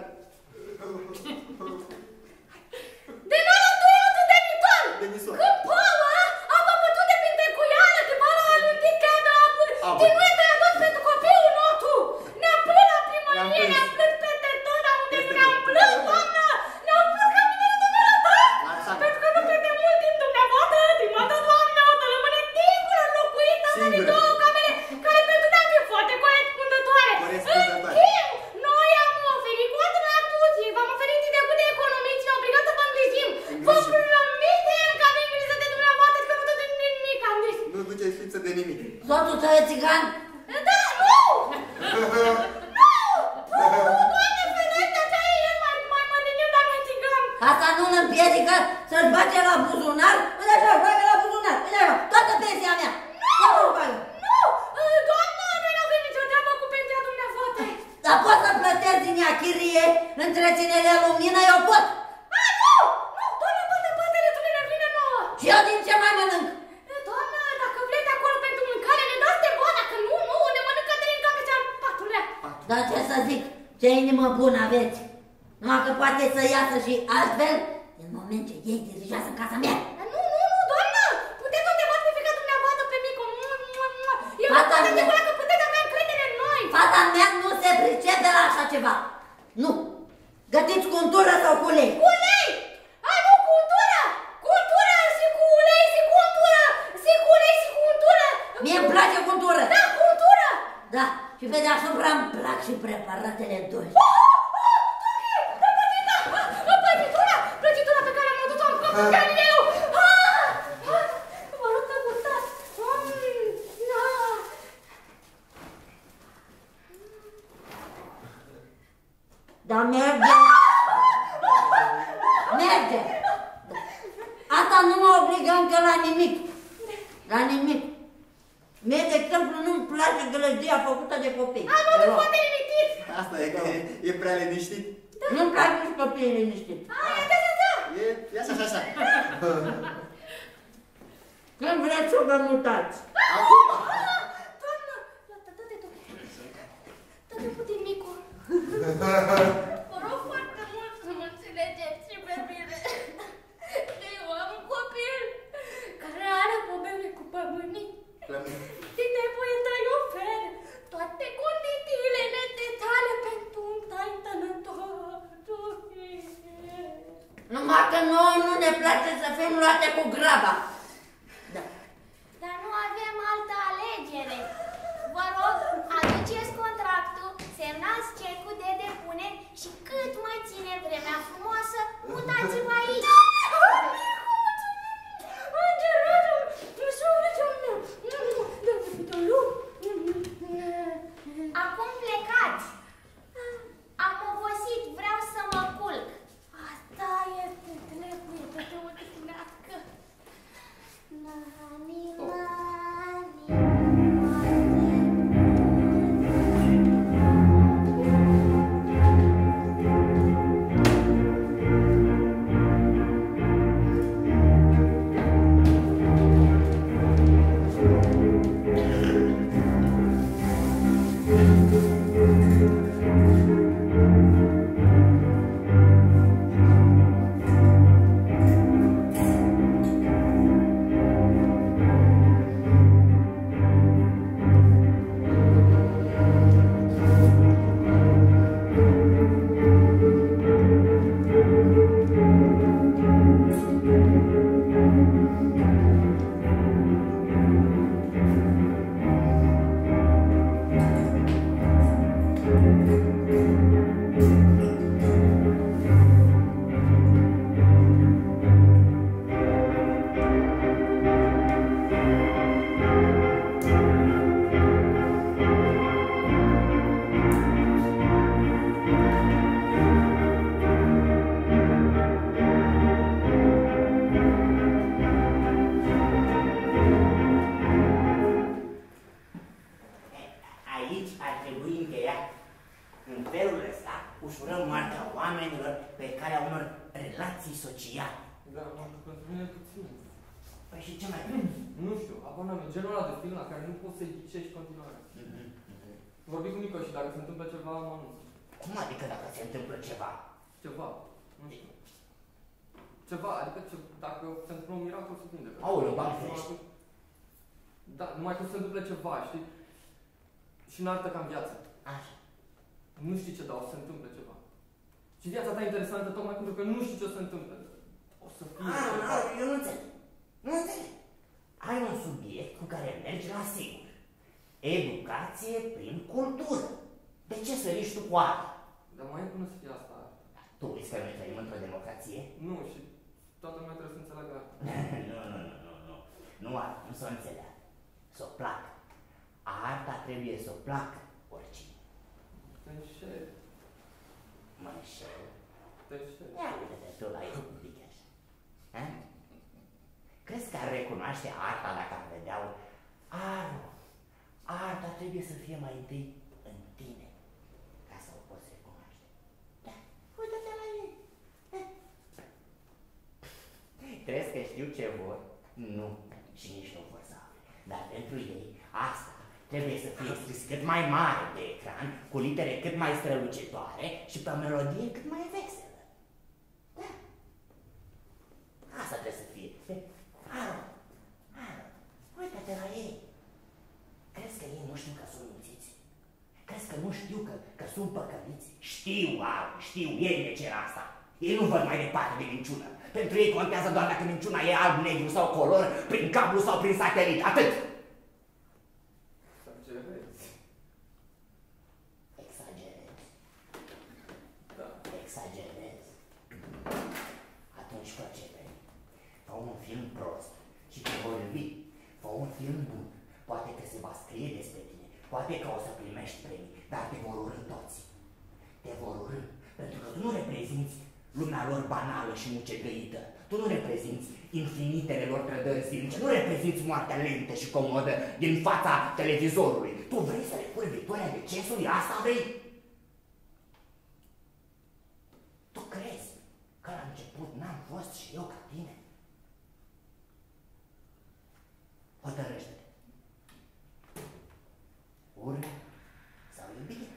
De n-am tuiat tu de miton! Demison. Când Paula a bătut de prin tecuială, de Paula a lântit ca de apă, de nu e tăiat pentru copilul nostru! Ne-a plâns la primărie, ne-a plâns peste tot, dar unde ne-am plâns, doamnă! Ne-au plâns ca mine de dumneavoastră! Pentru că nu pierde mult timp dumneavoastră, stimată doamnă, o să rămâne singură înlocuită în două camere, care pentru noi ar fi foarte corespunzătoare! În timp, noi am oferit contractul, v-am oferit idei de economii și ne-am obligat să vă îngrijim! Vă promitem că avem grijă de dumneavoastră, că nu tot de nimic am zis! Nu duceți lipsă de nimic. Soțul tău e țigan? Da, nu! Doamne ferește, așa e el mai mărinim, dar mai țigan! Asta nu-l împiedică să-și bage la buzunar? Uite așa, bage la buzunar, uite așa, toată pensia mea! Nu! Nu! Doamnă, noi nu avem nicio treabă cu pensia dumneavoastră! Dar poți să plătesc din ea chirie, întreținere, lumină, eu pot! A, nu! Nu, doamnă, poate destul de vine nouă! Și eu din ce mai mănânc? Doamnă, dacă vreți acolo pentru mâncare, ne dați de bun, dacă nu, ne mănâncă de în capă cea patulea! Dar ce să zic, ce inimă bună aveți! Numai că poate să iasă și altfel, în moment ce ei dirigează în casa mea. Nu, doamnă! Puteți să întrebați pe fiica dumneavoastră pe Mico! Eu Fata vă mea. că puteți avea încredere în noi! Fata mea nu se pricepe la așa ceva. Nu. Gătiți cu untură sau cu ulei? Cu ulei! A, nu, cu untură! Cu untură și cu ulei și cu untură! Și cu ulei și cu untură! Mie îmi place cu untură. Da, cu untură! Da, și pe deasupra îmi plac și preparatele dulci. Prăjitura pe care am adus-o în Galileu! Vă rog să gustați! Dar merge. Merge. Asta nu mă obligă încă la nimic. La nimic. Mie, de exemplu, nu-mi place gălăgia făcută de copii. Am adus foarte limitit! Asta e că e prea liniștit. Nu-mi place nici copiii liniștit. E așa și așa. Când vreți să vă mutați? Doamnă, dă-te puțin Micu. Vă rog foarte mult să mă înțelegeți și pe mine. Eu am un copil care are probleme cu pămânii. Și trebuie să-i ofer toate condițiile necesare pentru un tai tănător. Numai că noi nu ne place să fim luate cu graba. Da. Dar nu avem altă alegere. Vă rog, aduceți contractul, semnați cecul de depunere și cât mai ține vremea frumoasă, mutați-vă aici. Acum plecați. calea unor relații sociale. Da, pentru mine puțin. Păi și ce mai Nu știu, apoi n-am genul ăla de film la care nu poți să-i ghicești continuarea. Vorbi cu Nico și dacă se întâmplă ceva, mă anunț. Cum adică dacă se întâmplă ceva? Ceva, nu știu. Ceva, adică dacă se întâmplă un miracol, se vindecă. Aoleu, Bani ferește. Da, numai că se întâmplă ceva, știi? Și în artă ca în viață. Așa. Nu știi ce, dar o să se întâmple ceva. Și viața ta e interesantă tocmai pentru că nu știi ce o se întâmplă. O să fie ceva. Eu nu înțeleg. Nu înțeleg. Ai un subiect cu care mergi la sigur. Educație prin cultură. De ce săriști tu cu arta? Dar mai e până să fie asta. Tu uiți că noi trăim într-o democrație? Nu, și toată lumea trebuie să înțeleagă asta. Nu. Nu ar cum să o înțeleagă. Să o placă. Arta trebuie să o placă oricine. Te înșeli. Mă înșel. Te înșeli. Ia uite-te tu la el un pic așa. Ha? Crezi că ar recunoaște arta dacă ar vedea-o? Arta trebuie să fie mai întâi în tine, ca să o poți recunoaște. Da, uite-te la ei. Crezi că știu ce vor? Nu, și nici nu vor să afle. Dar pentru ei, asta trebuie să fie scris cât mai mare pe ecran, cu litere cât mai strălucitoare și pe o melodie cât mai veselă. Da. Asta trebuie să fie. Aaron, uite-te la ei. Crezi că ei nu știu că sunt mințiți? Crezi că nu știu că sunt păcăliți? Știu, Aaron, știu, ei ne cer asta. Ei nu văd mai departe de minciună. Pentru ei contează doar dacă minciuna e alb, negru sau color, prin cablu sau prin satelit, atât. Exagerezi. Da. Exagerezi. Atunci fă ce vrei. Fă un film prost și te vor iubi. Fă un film bun. Poate că se va scrie despre tine. Poate că o să primești premii, dar te vor urâ toți. Te vor urâ, pentru că tu nu reprezinți lumea lor banală și mucegăită. Tu nu reprezinți infinitele lor trădări zilnice, nu reprezinți moartea lentă și comodă din fața televizorului. Tu vrei să le pui victoria decesului? Asta vrei? Tu crezi că la început n-am fost și eu ca tine? Hotărăște-te. Ură sau iubire?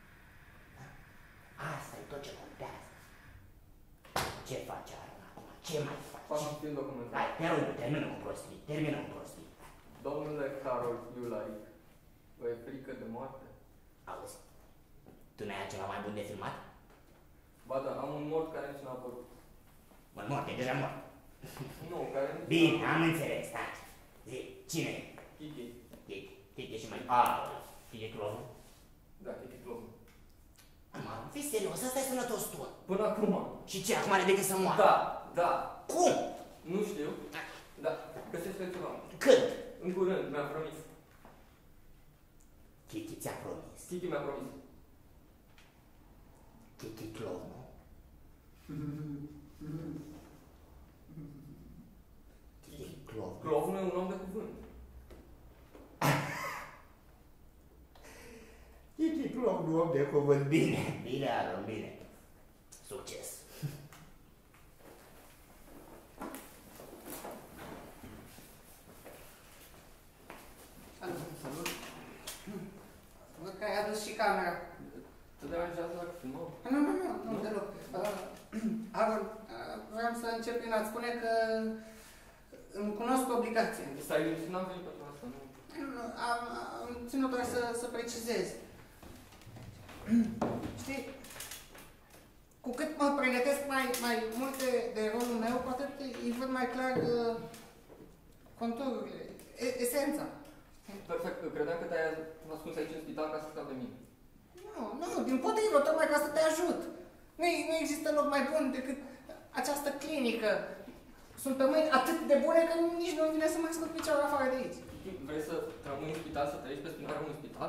Asta e tot ce contează. Ce faci, Aaron, acum? Ce mai faci? Fac un film documentar. Hai, te rog, termină cu prostii. Termină cu prostii. Domnule Carol Iularic, vă e frică de moarte? Auzi, tu n-ai altceva mai bun de filmat? Ba da, am un mort care nici n-a apărut. Mă, mort, e deja mort. Nu, care nici Bine, am înțeles, taci. Zi, cine e? Kiki. Kiki și mai... Kiki clonul? Da, Kiki Club. Am, fii serios, ăsta e sănătos tu. Până acum. Și ce, acum are decât să moară? Da. Cum? Nu știu. Da, găsește ceva. Când? În curând, mi-a promis. Kiki ți-a promis. Kiki mi-a promis. Kiki clonul? Kiki clonul? Clovnul e un om de cuvânt. Kiki clonul, om de cuvânt. Bine, bine, Aaron, bine. Succes. Salut. Văd că ai adus și camera. Te deranjează dacă filmăm? Nu deloc. Aaron, vreau să încep prin a-ți spune că îmi cunosc obligația. Stai liniștit, n-am venit pentru asta, nu? Am ținut doar să precizez. Știi, cu cât mă pregătesc mai multe de rolul meu, cu atât îi văd mai clar contururile, esența. Perfect, credeam că te-ai ascuns aici în spital ca să scapi de mine. Nu, din potrivă, tocmai ca să te ajut. Nu există loc mai bun decât această clinică. Sunt pe mâini atât de bune că nici nu-mi vine să mai scot piciorul afară de aici. Vrei să rămâi în spital, să trăiești pe spinarea unui spital?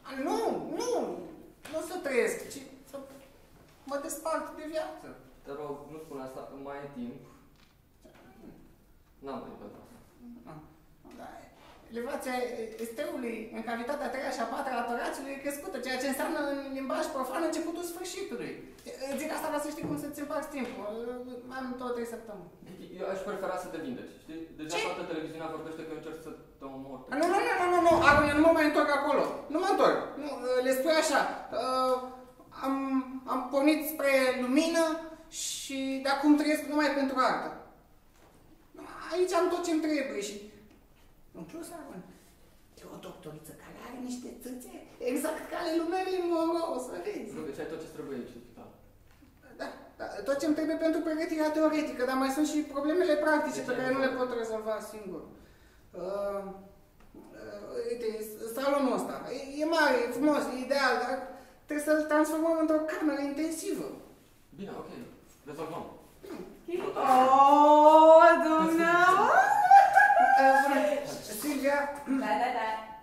Nu să trăiesc, ci să mă despart de viață. Te rog, nu spune asta, că mai e timp. N-am venit pentru asta. Da, Elevația esteului în cavitatea a treia și a patra a toraciului e crescută, ceea ce înseamnă în limbaj profan începutul sfârșitului. Zic asta ca să știi cum să-ți împarți timpul. Am 2-3 săptămâni. Eu aș prefera să te vindeci, știi? Deja toată televiziunea vorbește că încerci să te omori. Nu, Aron, eu nu mă mai întorc acolo. Nu mă întorc. Nu, le spui așa. Am pornit spre lumină și de acum trăiesc numai pentru artă. Aici am tot ce-mi trebuie și... În plus, Aron, e o doctoriță care are niște țâțe exact ca ale lui Marilyn Monroe, o să vezi. Nu, deci ai tot ce trebuie aici, da. Da, tot ce-mi trebuie pentru pregătirea teoretică, dar mai sunt și problemele practice pe care nu le pot rezolva singur. Uite, salonul ăsta, e mare, e frumos, e ideal, dar trebuie să-l transformăm într-o cameră intensivă. Bine, ok, rezolvăm. Dumneavoastră! Silvia? Da.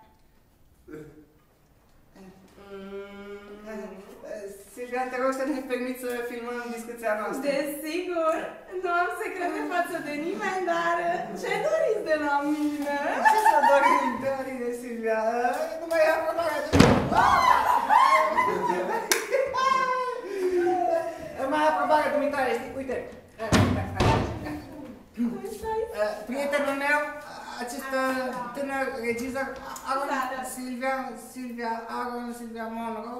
Silvia, te rog să ne permiți să filmăm discuția noastră. Desigur, nu am secrete față de nimeni, dar ce doriți de la mine? Ce să dorim de Silvia? Nu mai ia aprobarea de... Mai ia aprobarea dumitare, știi? Uite. Prietenul meu, acest tânăr regizor, Aron, Silvia Monroe.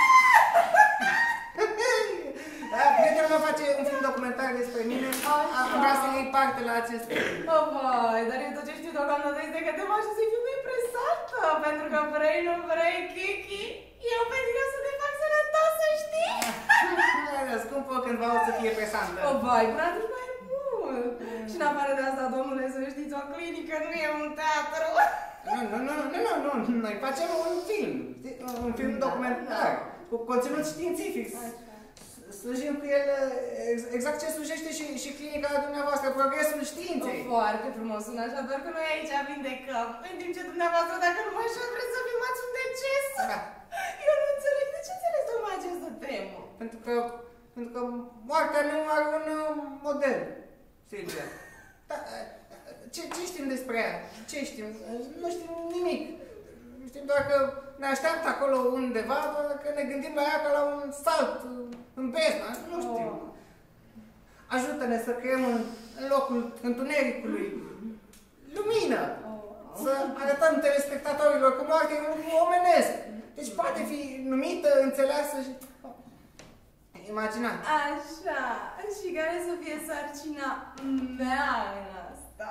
Prietenul meu face un film documentar despre mine. Am vrea să iei parte la acest film. Vai, dar eu tot ce știu deocamdată este că te faci să fiu impresată, pentru că vrei, nu vrei, Kiki, eu pe tine o să te fac sănătos, să știi? Scumpă, cândva o să fie presantă. Vai, frate, mai mult. Și în afară de asta, domnule, să știți, o clinică nu e un teatru. Nu, noi facem un film documentar, cu conținut științific. Slujim cu el exact ce slujește și clinica dumneavoastră, progresul științei. Foarte frumos sună așa, doar că noi aici vindecăm. În timp ce dumneavoastră, dacă nu așa, vreți să filmați un deces? Da. Eu nu înțeleg. De ce înțeleg tocmai această temă? Pentru că moartea nu are un model, Silvia. Ce știm despre ea? Ce știm? Nu știm nimic. Știm doar că ne așteaptă acolo undeva, doar că ne gândim la ea ca la un salt în bezna. Nu știm. Ajută-ne să creăm în locul întunericului lumină. Să arătăm telespectatorilor că moartea e un omenesc. Deci poate fi numită, înțeleasă și... Imaginat. Așa. Și care să fie sarcina mea în asta?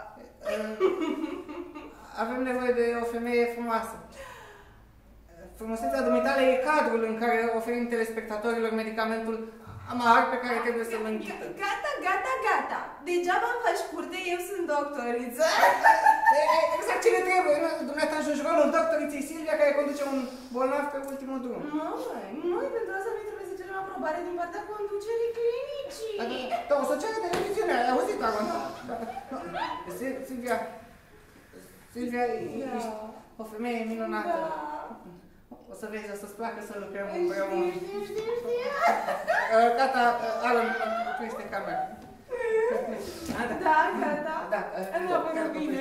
Avem nevoie de o femeie frumoasă. Frumusețea dumitale e cadrul în care oferim telespectatorilor medicamentul amar pe care trebuie să-l înghită. Gata. Degeaba îmi faci curte, eu sunt doctoriță. Exact ce ne trebuie. Dumneata în jujurul doctoriței Silvia care conduce un bolnav pe ultimul drum. Noi pentru asta noi trebuie să cerem aprobare din partea conducerii clinicii. Da, o să ceră televiziunea, ai auzit acum? Silvia, ești o femeie minunată. O să vezi, o să-ți placă să lucrăm împreună. Gata, Alan, oprește camera. Da, gata. Nu a fost bine.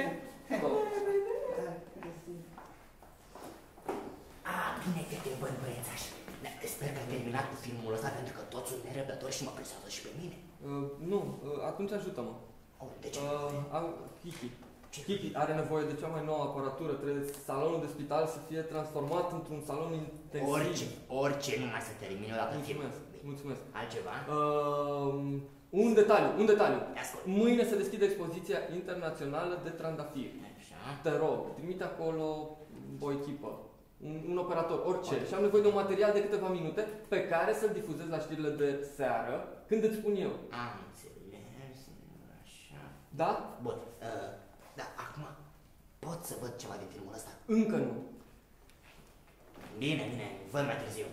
Bine că te văd, băiețaș. Sper că ai terminat cu filmul ăsta, pentru că toți sunt nerăbdători și mă presează și pe mine. Nu, atunci ajută-mă. De ce? Kiki are nevoie de cea mai nouă aparatură, trebuie salonul de spital să fie transformat într-un salon intensiv. Orice, numai să termine odată filmul. Mulțumesc. Altceva? Un detaliu. Mâine se deschide expoziția internațională de trandafiri. Așa. Te rog, trimite acolo o echipă, un operator, orice. Și am nevoie de un material de câteva minute pe care să-l difuzez la știrile de seară, când îți spun eu. Am înțeles, așa. Da? Bun. Da, acum pot să văd ceva din filmul ăsta? Încă nu. Bine, văd mai târziu.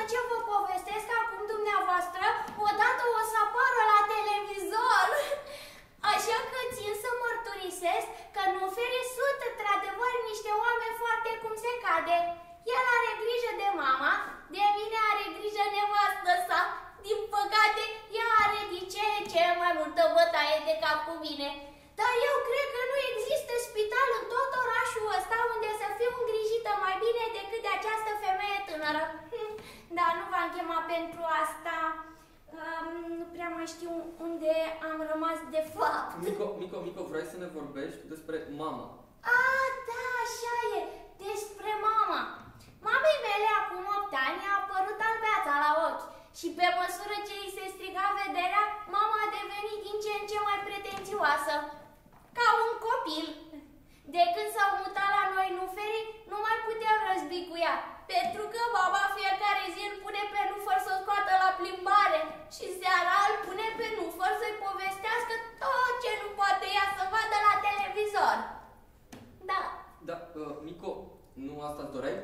ce vă povestesc acum dumneavoastră, odată o să apară la televizor. Așa că țin să mărturisesc că Nuferi sunt într-adevăr niște oameni foarte cum se cade. El are grijă de mama, de mine are grijă nevastă sa. Din păcate, ea are din ce în ce mai multă bătaie de cap cu mine. Dar eu cred că nu există spital în tot orașul ăsta unde să fiu îngrijită mai bine decât de această femeie tânără. Dar nu v-am chemat pentru asta. Nu prea mai știu unde am rămas de fapt. Mico, vrei să ne vorbești despre mama? Da, așa e, despre mama. Mamei mele acum 8 ani a apărut albeața la ochi. Și pe măsură ce îi se striga vederea, mama a devenit din ce în ce mai pretențioasă. Ca un copil. De când s-au mutat la noi Nuferi, nu mai puteam răzbi cu ea. Pentru că baba fiecare zi îl pune pe Nufăr să o scoată la plimbare. Și seara îl pune pe Nufăr să-i povestească tot ce nu poate ea să vadă la televizor. Da. Da, Mico, nu asta-ți doreai?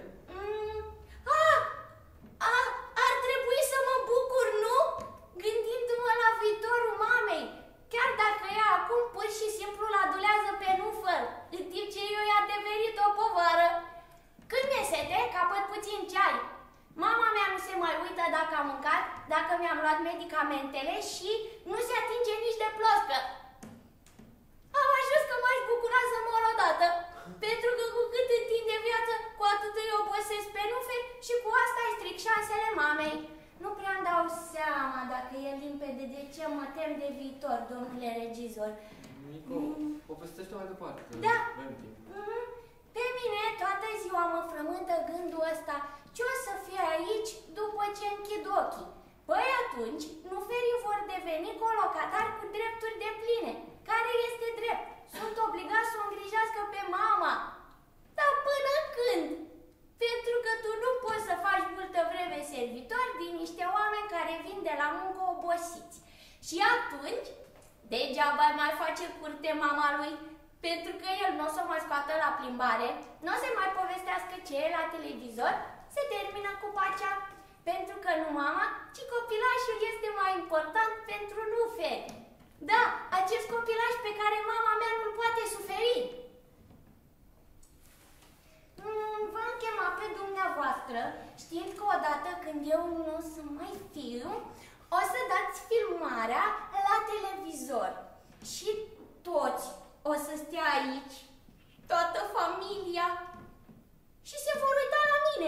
Ar trebui să mă bucur, nu? Gândindu-mă la viitorul mamei. Chiar dacă ea acum pur și simplu îl adulează pe Nufăr, în timp ce eu i-a devenit o povară. Când mi-e sete, capăt puțin ceai. Mama mea nu se mai uită dacă am mâncat, dacă mi-am luat medicamentele și nu se atinge nici de ploscă. Am ajuns că m-aș bucura să mor odată. Pentru că cu cât întinde viață, cu atât îi obosesc pe Nuferi și cu asta îi stric șansele mamei. Nu prea-mi dau seama dacă e limpede de ce mă tem de viitor, domnule regizor. Mico, povestește mai departe. Da. Pe mine toată ziua mă frământă gândul ăsta. Ce o să fie aici după ce închid ochii? Păi atunci, Nuferii vor deveni colocatari cu drepturi depline. Care este drept? Sunt obligați să o îngrijească pe mama. Dar până când? Pentru că tu nu poți să faci multă vreme servitori din niște oameni care vin de la muncă obosiți. Și atunci, degeaba mai face curte mama lui, pentru că el nu o să mai scoată la plimbare, nu o să mai povestească ce e la televizor, se termină cu pacea. Pentru că nu mama, ci copilașul este mai important pentru Nuferi. Da, acest copilaș pe care mama mea nu-l poate suferi. V-am chemat pe dumneavoastră, știind că odată când eu nu o să mai fiu, o să dați filmarea la televizor. Și toți o să stea aici, toată familia, și se vor uita la mine.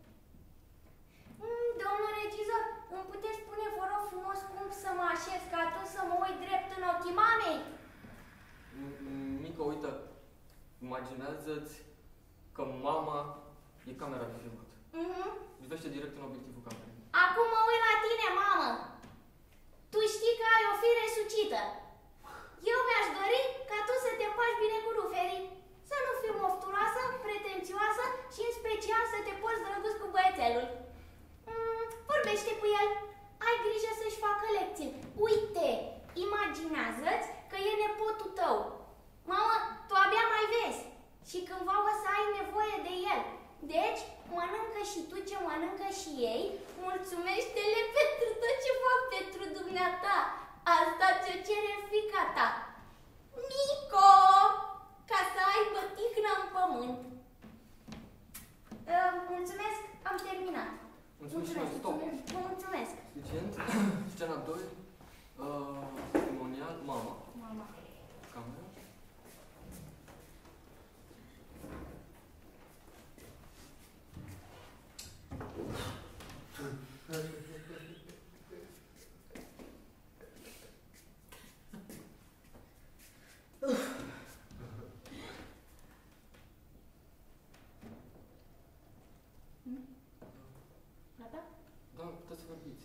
Domnul regizor, îmi puteți spune, vă rog frumos, cum să mă așez ca atunci să mă uit drept în ochii mamei? Mico, uite, imaginează-ți că mama e camera de filmat. Privește direct în obiectivul camerei. Acum mă uit la tine, mamă. Tu știi că ai o fire sucită. Eu mi-aș dori ca tu să te împaci bine cu Nuferii. Să nu fii mofturoasă, pretențioasă și în special să te porți drăguț cu băiețelul. Vorbește cu el. Ai grijă să-și facă lecții. Uite, imaginează-ți că e nepotul tău. Mamă, tu abia mai vezi. Și cândva o să ai nevoie de el. Deci, mănâncă și tu ce mănâncă și ei. Mulțumește-le pentru tot ce fac pentru dumneata. Asta ce cere fiica ta. Mico! Ca să aibă tihnă în pământ. Mulțumesc, am terminat. Mulțumesc, stop. Mulțumesc. Suficient. Scena 2. Testimonial, mama. Camera. Da, puteți să vorbiți.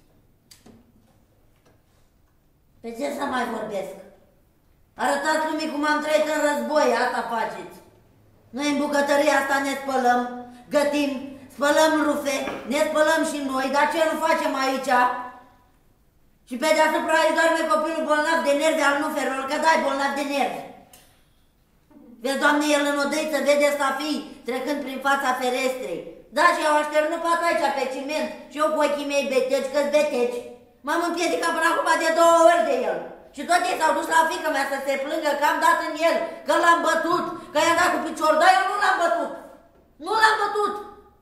Pe ce să mai vorbesc? Arătați lumii cum am trăit în război, asta faceți. Noi în bucătăria asta ne spălăm, gătim, spălăm rufe, ne spălăm și noi, dar ce nu facem aici? Și pe deasupra îi doarme copilul bolnav de nervi al Nuferilor, că dai bolnav de nervi. Vezi, Doamne, el în odăiță vede stafii trecând prin fața ferestrei. Da, și au așternut aici pe ciment și eu cu ochii mei beteci, că-s beteci. M-am împiedicat până acum de 2 ori de el. Și toate ei s-au dus la fiică mea să se plângă că am dat în el, că l-am bătut, că i-am dat cu picior, dar eu nu l-am bătut. Nu l-am bătut.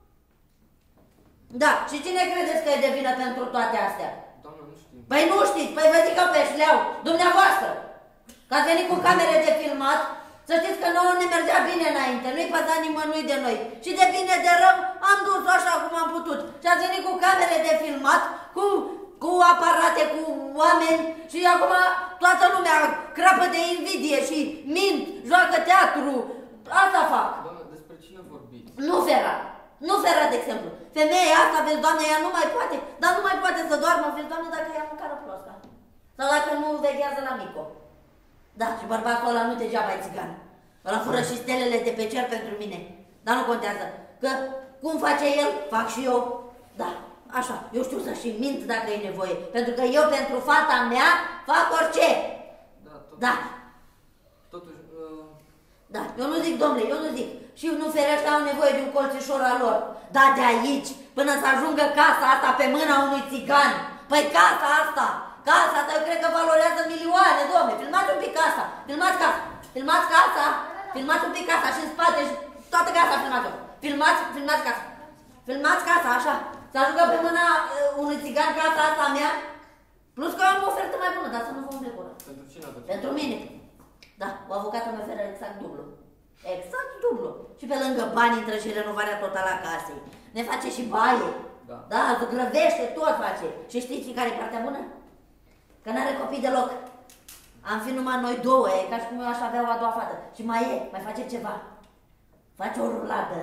Da, și cine credeți că e de vină pentru toate astea? Doamnă, nu știu. Păi nu știți, păi vă zic eu pe șleau, dumneavoastră. Că ați venit cu camere de filmat, să știți că nouă ne mergea bine înainte, nu-i păsa nimănui de noi. Și de bine de rău am dus-o așa cum am putut. Și ați venit cu camere de filmat, cu aparate, cu oameni și acum toată lumea crapă de invidie și mint, joacă teatru. Asta fac. Doamnă, despre cine vorbiți? Nu Fera, de exemplu. Femeia asta, vezi, Doamne, ea nu mai poate, dar nu mai poate să doarmă, vezi, Doamne, dacă ea măcară plosca. Sau dacă nu veghează la mico. Da, și bărbatul ăla nu degeaba e țigan. Ăla fură și stelele de pe cer pentru mine. Dar nu contează, că cum face el, fac și eu. Da, așa, eu știu să și mint dacă e nevoie. Pentru că eu pentru fata mea fac orice. Da. Totuși... Da, eu nu zic, domnule, eu nu zic. Și nu ferește au nevoie de un colțișor al lor. Dar de aici, până să ajungă casa asta pe mâna unui țigan. Păi casa asta, eu cred că valorează milioane, domnule. Filmați un pic casa, filmați casa, filmați casa, filmați un pic casa și în spate și toată casa filmați-o. Filmați casa, filmați casa, așa. Să ajungă pe mâna unui țigan casa asta a mea. Plus că am o ofertă mai bună, dar să nu vă umple gura. Pentru cine aveți? Pentru mine. Da, o avocată mă oferă exact dublu. Exact dublu. Și pe lângă bani intră și renovarea totală a casei. Ne face și baie. Da, zugrăvește, tot face. Și știți care e partea bună? Că n-are copii deloc. Am fi numai noi două, e ca și cum eu aș avea o a doua fată. Și mai face ceva. Face o ruladă.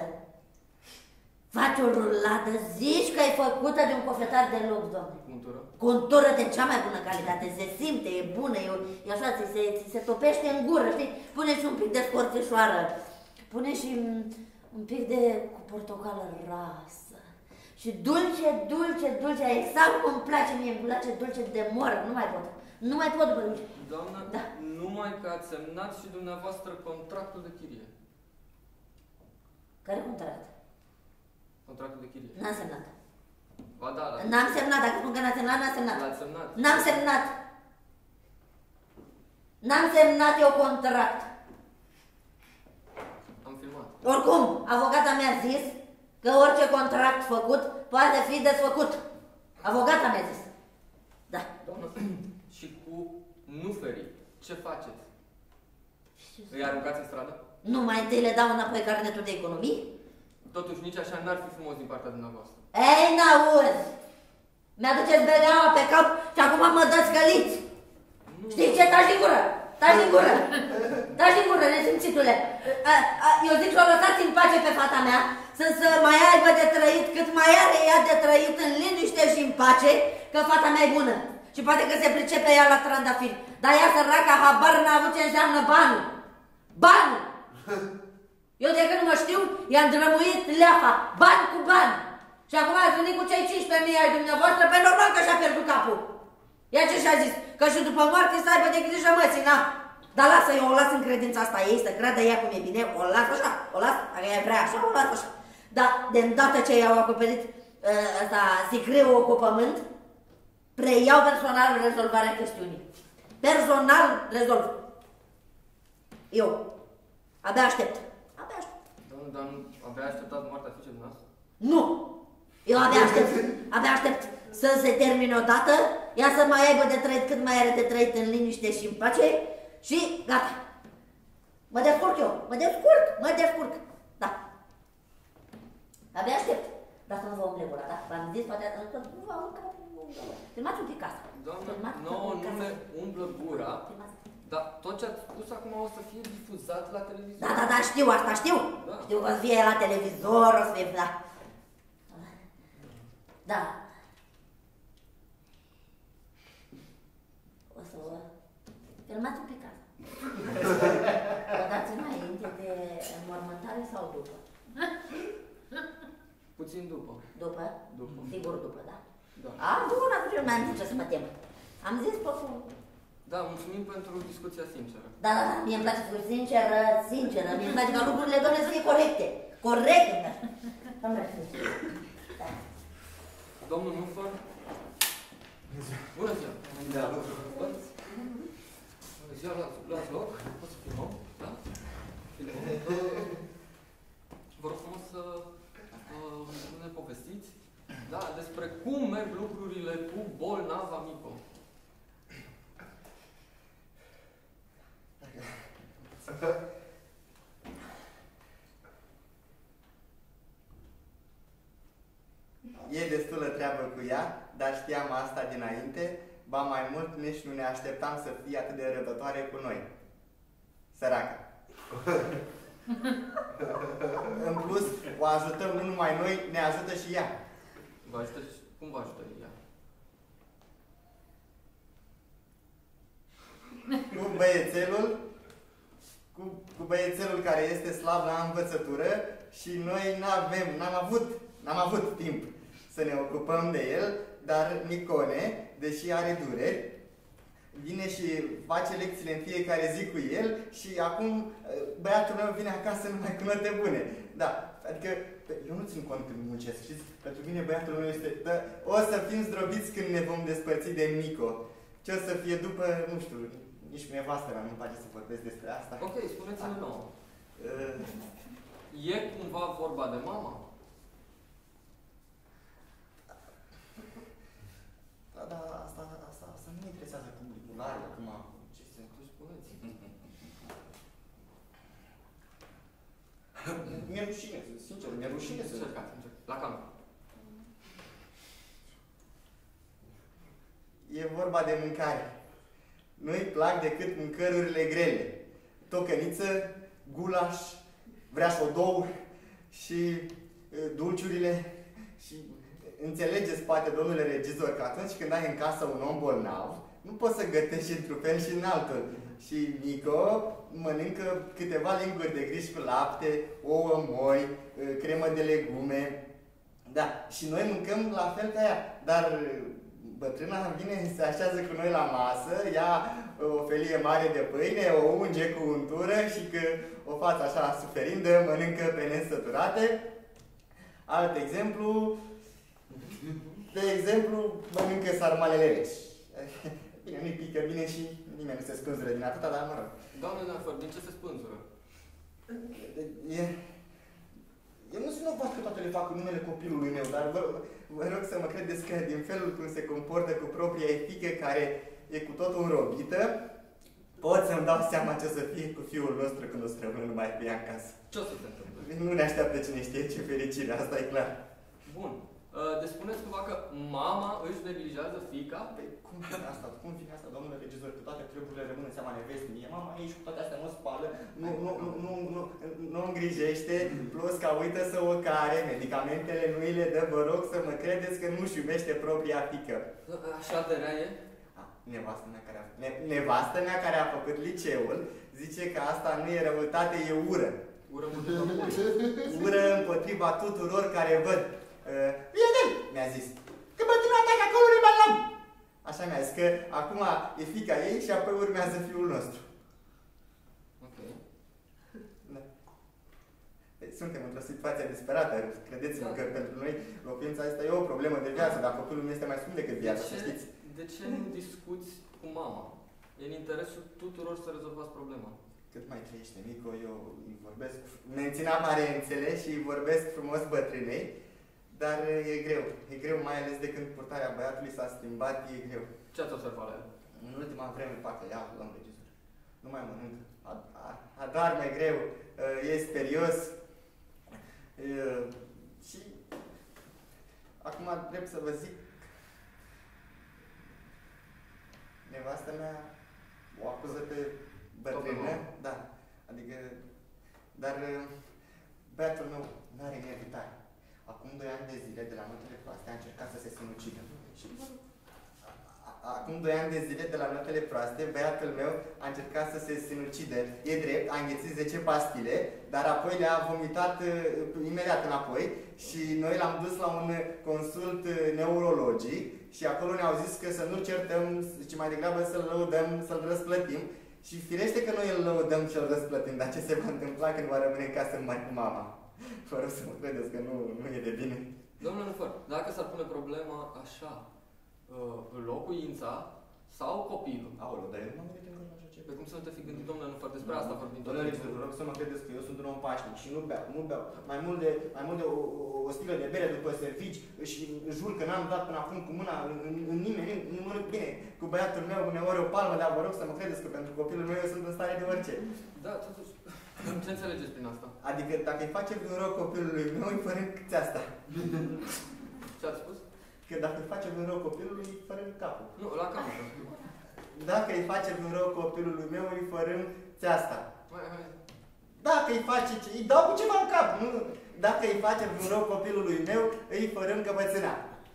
Face o ruladă, zici că e făcută de un cofetar de lux, domnule. Untură? Contură de cea mai bună calitate, se simte, e bună, e așa, se topește în gură, știi? Pune și un pic de scorțișoară, pune și un pic de cu portocală rasă. Și dulce, exact cum îmi place mie, îmi place dulce de mor, nu mai pot dulce. Doamna, da. Numai că ați semnat și dumneavoastră contractul de chirie. Care contract? Contractul de chirie. N-am semnat. Ba da, N-am semnat, dacă spun că n-am semnat, n-am semnat. L-ați semnat. N-am semnat. N-am semnat eu contract. Am filmat. Oricum, avocata mi-a zis că orice contract făcut poate fi desfăcut. Avocata mi-a zis. Da. Doamnă, și cu nuferii, ce faceți? Îi aruncați în stradă? Nu, mai întâi le dau înapoi carnetul de economii? Totuși, nici așa n-ar fi frumos din partea dumneavoastră. Ei, n-auzi! Mi-aduceți bereaua pe cap și acum mă dați găliți! Știi ce? Taci din gură! Taci din gură! Taci din gură, nesimțitule! Eu zic că o lăsați în pace pe fata mea să mai aibă de trăit cât mai are ea de trăit în liniște și în pace, că fata mea e bună. Și poate că se pricepe ea la trandafiri. Dar ea săraca habar n-a avut ce înseamnă banul. Banul! Eu de când mă știu, i-am drămuit leafa, bani cu bani. Și acum ați venit cu cei 15.000 ai dumneavoastră, pe normal că și-a pierdut capul. Ia ce și-a zis, că și după moarte să aibă de grijă mății, na? Dar lasă, eu o las în credința asta ei, să creadă ea cum e bine, o las așa, dacă ea vrea așa, o las așa. Dar de îndată ce i-au acoperit sicriul cu pământ, preiau personal rezolvarea chestiunii. Personal rezolv. Eu. Abia aștept. Doamne, dar abia așteptați moartea fiicei dumneavoastră? Nu! Eu abia aștept să se termine odată, ea să mai aibă de trăit cât mai are de trăit în liniște și în pace și gata. Mă descurc eu, mă descurc, da. Abia aștept, dar să nu vă umble gura, da? V-am zis, poate că nu vă umble, filmați un pic casa. Doamne, nouă nu ne umblă gura, dar tot ce ați spus acum o să fie difuzat la televizor. Da, știu asta, știu. Da. Știu că o să fie la televizor, o să fie, da. Da. O să vă filmați un pic asta. O dați înainte de înmormântare sau după? Puțin după. După? După. Sigur după, da. Da. Bun, atunci eu mi-am zis ce să mă tem. Am zis tot. Da, mulțumim pentru discuția sinceră. Da, mie îmi place să fiu sinceră, mie îmi place ca lucrurile, doamne, să fie corecte. Corecte. Domnul Nufăr? Bună ziua! Bună ziua, luați loc, pot să filmăm, da? Filmăm. Vă rog frumos să ne povestiți, da, despre cum merg lucrurile cu bolnava Mico. E destulă treabă cu ea, dar știam asta dinainte, ba mai mult nici nu ne așteptam să fie atât de răbdătoare cu noi. Săracă. În plus, o ajutăm nu numai noi, ne ajută și ea. Vă ajută și... Cum vă ajută ea? Cu băiețelul care este slab la învățătură și noi n-am avut timp să ne ocupăm de el, dar Nicone, deși are dureri, vine și face lecțiile în fiecare zi cu el și acum băiatul meu vine acasă numai cu note bune. Da, adică eu nu țin cont când muncesc, știți? Pentru mine băiatul meu este... O să fim zdrobiți când ne vom despărți de Mico. Ce o să fie după, nu știu, nici nevastă mea nu-mi place să vorbesc despre asta. Ok, spuneți-ne nouă. E cumva vorba de mama? Da, asta nu mă interesează publicul. Are acum ce se întâmplă, spuneți. Mi-e rușine, sincer, mi-e rușine să... Încercați, la cameră. E vorba de mâncare. Nu-i plac decât mâncărurile grele. Tocăniță, gulaș, vreașodou și dulciurile. Și înțelegeți, poate, domnule regizor, că atunci când ai în casă un om bolnav, nu poți să gătești într-un fel și în altul. Și Mico mănâncă câteva linguri de griș cu lapte, ouă moi, cremă de legume. Da, și noi mâncăm la fel ca ea. Dar bătrâna vine, se așează cu noi la masă, ia o felie mare de pâine, o unge cu untură și că o față așa suferindă, mănâncă pe nesăturate. Alt exemplu, mănâncă sarmalele reci. Bine, nu-i pică bine și nimeni nu se spânzură din atâta, dar mă rog. Doamne Nufăr, din ce se spânzură? Eu nu sunt vinovat că toate le fac în numele copilului meu, dar vă rog să mă credeți că din felul cum se comportă cu propria fiică, care e cu totul înrobită, pot să-mi dau seama ce o să fie cu fiul nostru când o să rămână numai pe ea în casă. Ce o să se întâmple? Nu ne așteaptă cine știe ce fericire, asta e clar. Bun. Deci spuneți cumva că mama își neglijează fiica? Păi, cum vine asta? Cum vine asta, domnule regizor, că toate treburile rămân în seama nevestii mie? Mama aici cu toate astea nu spală, nu îngrijește, plus că uită să o care, medicamentele nu îi le dă, vă rog să mă credeți că nu-și iubește propria fiică. Așa de rea e? Nevastă mea care a făcut liceul zice că asta nu e răutate, e ură. Ură împotriva cui? Ură împotriva tuturor care văd. Prieten, mi-a zis, că bătrâna ta, că acolo nu-i ballam. Așa mi-a zis, că acum e fiica ei și apoi urmează fiul nostru. Ok. Da. Suntem într-o situație disperată, credeți-mă că pentru noi locuința asta e o problemă de viață, dar copilul meu este mai scump decât viața, să știți. De ce nu discuți cu mama? E în interesul tuturor să rezolvați problema. Cât mai trăiește Mico, eu îi vorbesc, mențin aparențele și îi vorbesc frumos bătrânei, dar e greu, mai ales de când purtarea băiatului s-a schimbat, e greu. Ce ați observat la el? În ultima vreme facă ea, domn regizor. Nu mai mănâncă. Adorme greu, e sperios. Și acum trebuie să vă zic, nevastă mea o acuză pe bătrână, da, adică, dar băiatul meu n-are nervi tari. Acum 2 ani de zile, de la notele proaste, a încercat să se sinucidă. Și acum 2 ani de zile, de la notele proaste, băiatul meu a încercat să se sinucide. E drept, a înghețit 10 pastile, dar apoi le-a vomitat imediat înapoi și noi l-am dus la un consult neurologic și acolo ne-au zis că să nu certăm, ci mai degrabă să-l lăudăm, să-l răsplătim. Și firește că noi îl lăudăm și îl răsplătim, dar ce se va întâmpla când va rămâne în casă numai cu mama? Vă rog să mă credeți că nu e de bine. Domnule Nufăr, dacă s-ar pune problema așa, locuința sau copilul? Aoleu, dar eu nu m-am gândit încă la așa ceva. Pe cum să nu te fi gândit, domnule Nufăr, despre asta vorbim tot Domnule, timpul. vă rog să mă credeți că eu sunt un om pașnic și nu beau. Mai mult de o sticlă de bere după servici și jur că n-am dat până acum cu mâna în nimeni, bine, cu băiatul meu uneori o palmă, dar vă rog să mă credeți că pentru copilul meu eu sunt în stare de orice. Da, totuși, ce înțelegeți prin asta? Adică dacă îi face vreun rău copilului meu, îi fărâm asta. Ce ați spus? Că dacă îi face vreun rău copilului, îi fărâm capul. Nu, la cameră. Dacă îi face vreun rău copilului meu, îi fărâm asta. Hai. Dacă îi face, îi dau cu ceva în cap, nu? Dacă îi face vreun rău copilului meu, îi fărâm căpățâna.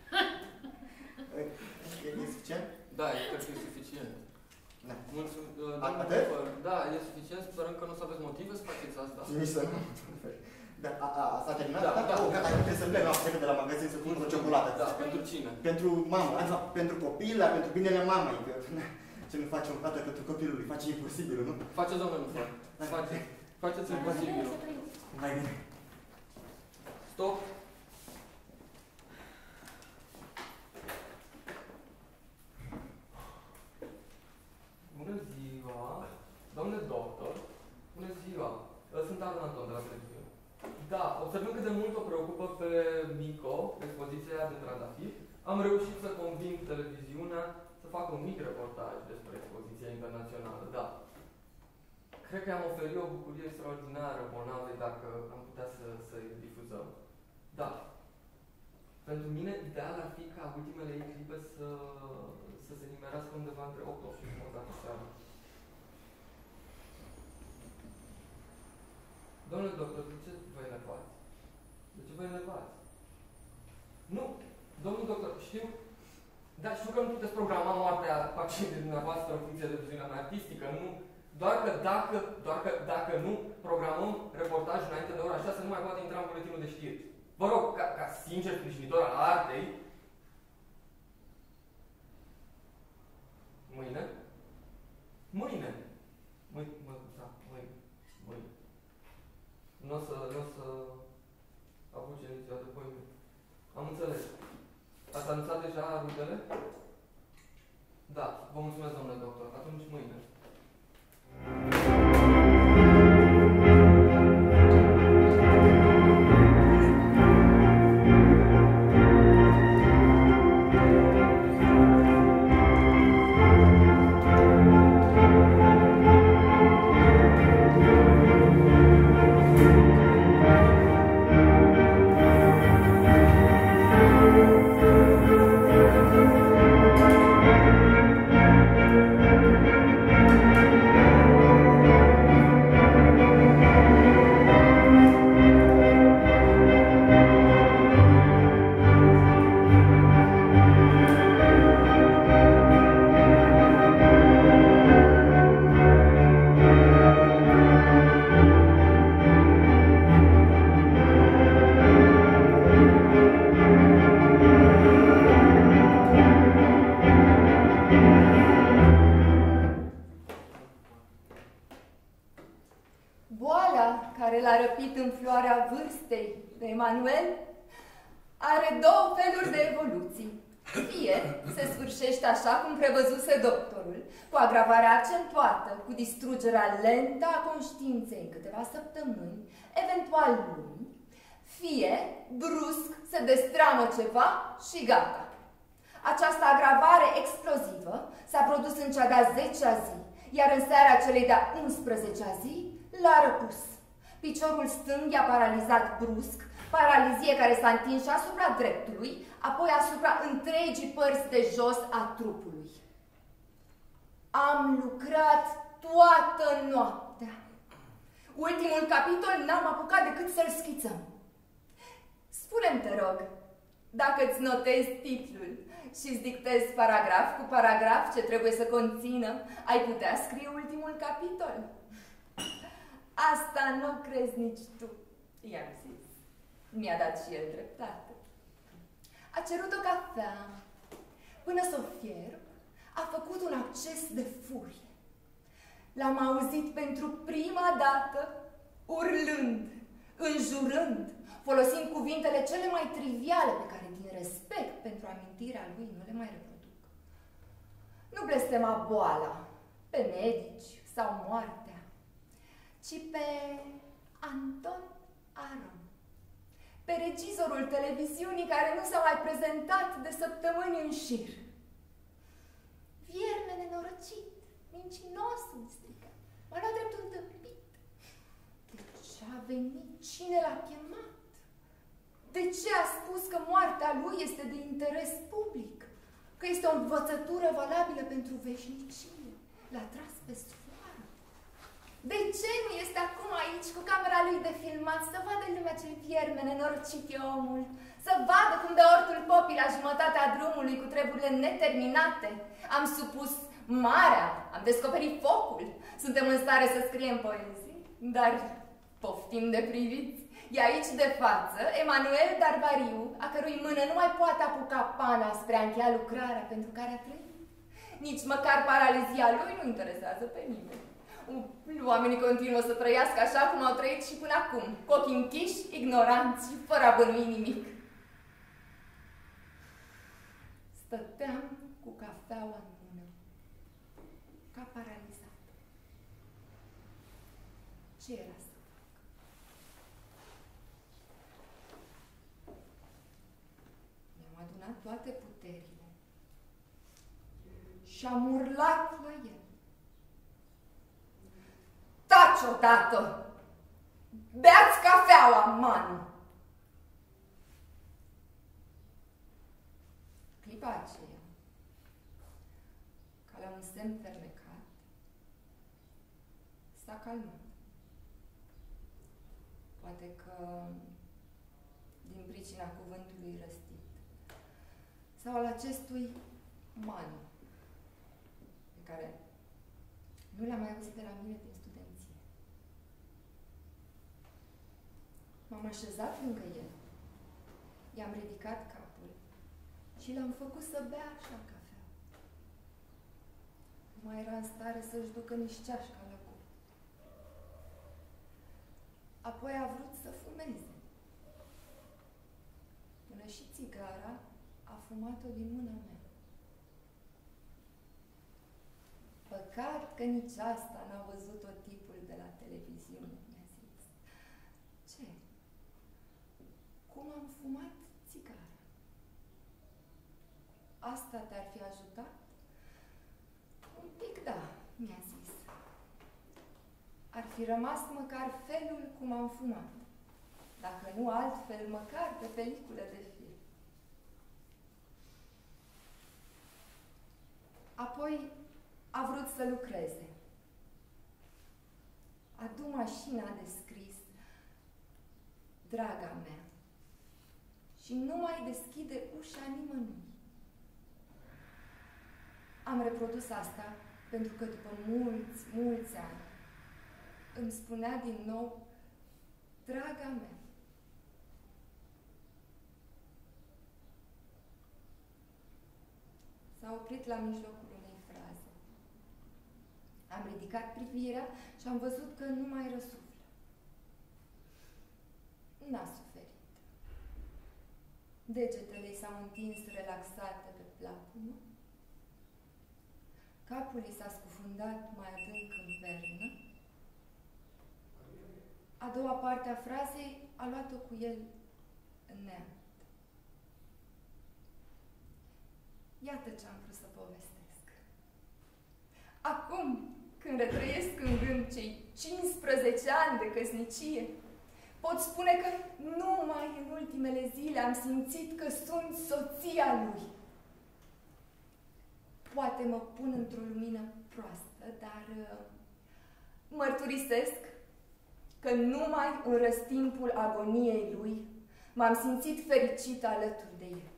E suficient? Da, cred că e suficient. Da. Atât? Da, e suficient, sperăm că nu o să aveți motive să faceți asta. Nici să nu. Da, s-a terminat? Da, gata, trebuie să plec, trebuie de la magazin să cumpăr o ciocolată. Da, pentru cine? Pentru mamă, pentru copil, dar pentru binele mamei. Ce nu face o fată pentru copilul, face imposibilul, nu? Faceți, domnule, nu fac. Faceți imposibilul. Mai bine. Stop. Bună ziua, domnule doctor. Bună ziua. Sunt Arun Anton de la televiziune. Da, observând cât de mult o preocupă pe Mico, expoziția de trandafiri, am reușit să conving televiziunea să facă un mic reportaj despre expoziția internațională. Da. Cred că am oferit o bucurie extraordinară bolnavei dacă am putea să-i difuzăm. Da. Pentru mine, ideal ar fi ca ultimele ei clipe să se nimerească undeva între 8 și jumătate seara. Domnule doctor, de ce vă enervați? De ce vă enervați? Nu, domnul doctor, știu că nu puteți programa moartea pacientului dumneavoastră în funcție de viziunea mea artistică, nu? Doar că dacă nu programăm reportajul înainte de ora 6, nu mai poate intra în buletinul de știri. Vă rog, ca sincer sprijinitor al artei, mâine. Nu o să apuce nici de pâine. Am înțeles. Ați anunțat deja rudele? Da, vă mulțumesc, domnule doctor. Atunci mâine. Emanuel are două feluri de evoluții. Fie se sfârșește așa cum prevăzuse doctorul, cu agravarea accentuată, cu distrugerea lentă a conștiinței în câteva săptămâni, eventual luni, fie brusc se destramă ceva și gata. Această agravare explozivă s-a produs în cea de-a 10-a zi, iar în seara celei de-a 11-a zi l-a răpus. Piciorul stâng i-a paralizat brusc, paralizie care s-a întins și asupra dreptului, apoi asupra întregii părți de jos a trupului. Am lucrat toată noaptea. Ultimul capitol n-am apucat decât să-l schițăm. Spune-mi, te rog, dacă îți notezi titlul și îți dictezi paragraf cu paragraf ce trebuie să conțină, ai putea scrie ultimul capitol. Asta nu crezi nici tu, i-am zis. Mi-a dat și el dreptate. A cerut o cafea. Până s-o fierb, a făcut un acces de furie. L-am auzit pentru prima dată urlând, înjurând, folosind cuvintele cele mai triviale pe care, din respect pentru amintirea lui, nu le mai reproduc. Nu blestema boala, pe medici sau moartea, ci pe Anton Aron, pe regizorul televiziunii care nu s-a mai prezentat de săptămâni în șir. Vierme nenorocit, mincinos, îmi strică. M-a luat drept un tâmpit. De ce a venit? Cine l-a chemat? De ce a spus că moartea lui este de interes public? Că este o învățătură valabilă pentru veșnicie? L-a tras pe sfoară. De ce nu este acum aici cu camera lui de filmat să vadă lumea ce vierme nenorocit e omul? Să vadă cum dă ortul popii la jumătatea drumului cu treburile neterminate? Am supus marea, am descoperit focul, suntem în stare să scriem poezii, dar poftim de priviți. E aici de față Emanuel Darvariu, a cărui mână nu mai poate apuca pana spre a încheia lucrarea pentru care a trăit. Nici măcar paralizia lui nu interesează pe nimeni. Oamenii continuă să trăiască așa cum au trăit și până acum, cu ochii închiși, ignoranți și fără a bănui nimic. Stăteam cu cafeaua în mână, ca paralizat. Ce era să fac? Mi-am adunat toate puterile și am urlat la el. Taci odată! Beați cafeaua, Manu! Clipa aceea, ca la un semn fermecat, s-a calmat. Poate că din pricina cuvântului răstit sau al acestui Manu, pe care nu l-am mai auzit de la mine din studenție. M-am așezat lângă el, i-am ridicat capul și l-am făcut să bea așa cafea. Nu mai era în stare să-și ducă nici ceașca la gură. Apoi a vrut să fumeze. Până și țigara a fumat-o din mâna mea. Păcat că nici asta n-a văzut-o tipul de la televiziune, mi-a zis. Ce? Cum am fumat țigara? Asta te-ar fi ajutat? Un pic da, mi-a zis. Ar fi rămas măcar felul cum am fumat. Dacă nu altfel, măcar pe peliculă de film. Apoi a vrut să lucreze. Adu mașina de scris, draga mea, și nu mai deschide ușa nimănui. Am reprodus asta pentru că după mulți ani îmi spunea din nou, draga mea. S-a oprit la mijlocul unei fraze. Am ridicat privirea și am văzut că nu mai răsuflă. N-a suferit. Degetele i s-au întins relaxate pe plapumă. Capul i s-a scufundat mai adânc în pernă. A doua parte a frazei a luat-o cu el în neant. Iată ce am vrut să povestesc. Acum, când retrăiesc în gând cei 15 ani de căsnicie, pot spune că numai în ultimele zile am simțit că sunt soția lui. Poate mă pun într-o lumină proastă, dar mărturisesc că numai în răstimpul agoniei lui m-am simțit fericită alături de el.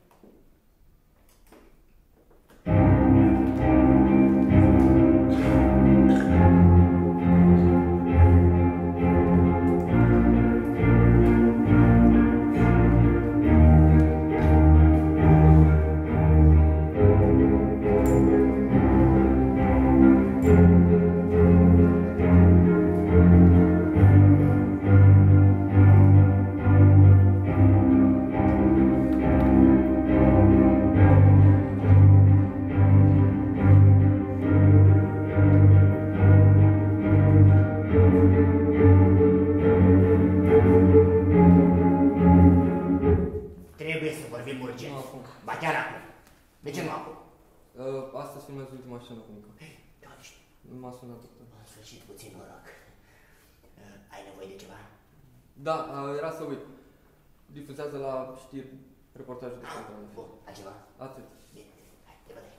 De ce nu acum? Astăzi filmez ultima scenă cu Mico. Da, știu. Nu m-a sunat doctor. În sfârșit, puțin noroc. Ai nevoie de ceva? Da, era să uit. Difuzează la știri reportajul de control. Bun, altceva? Atât. Bine, hai, te văd.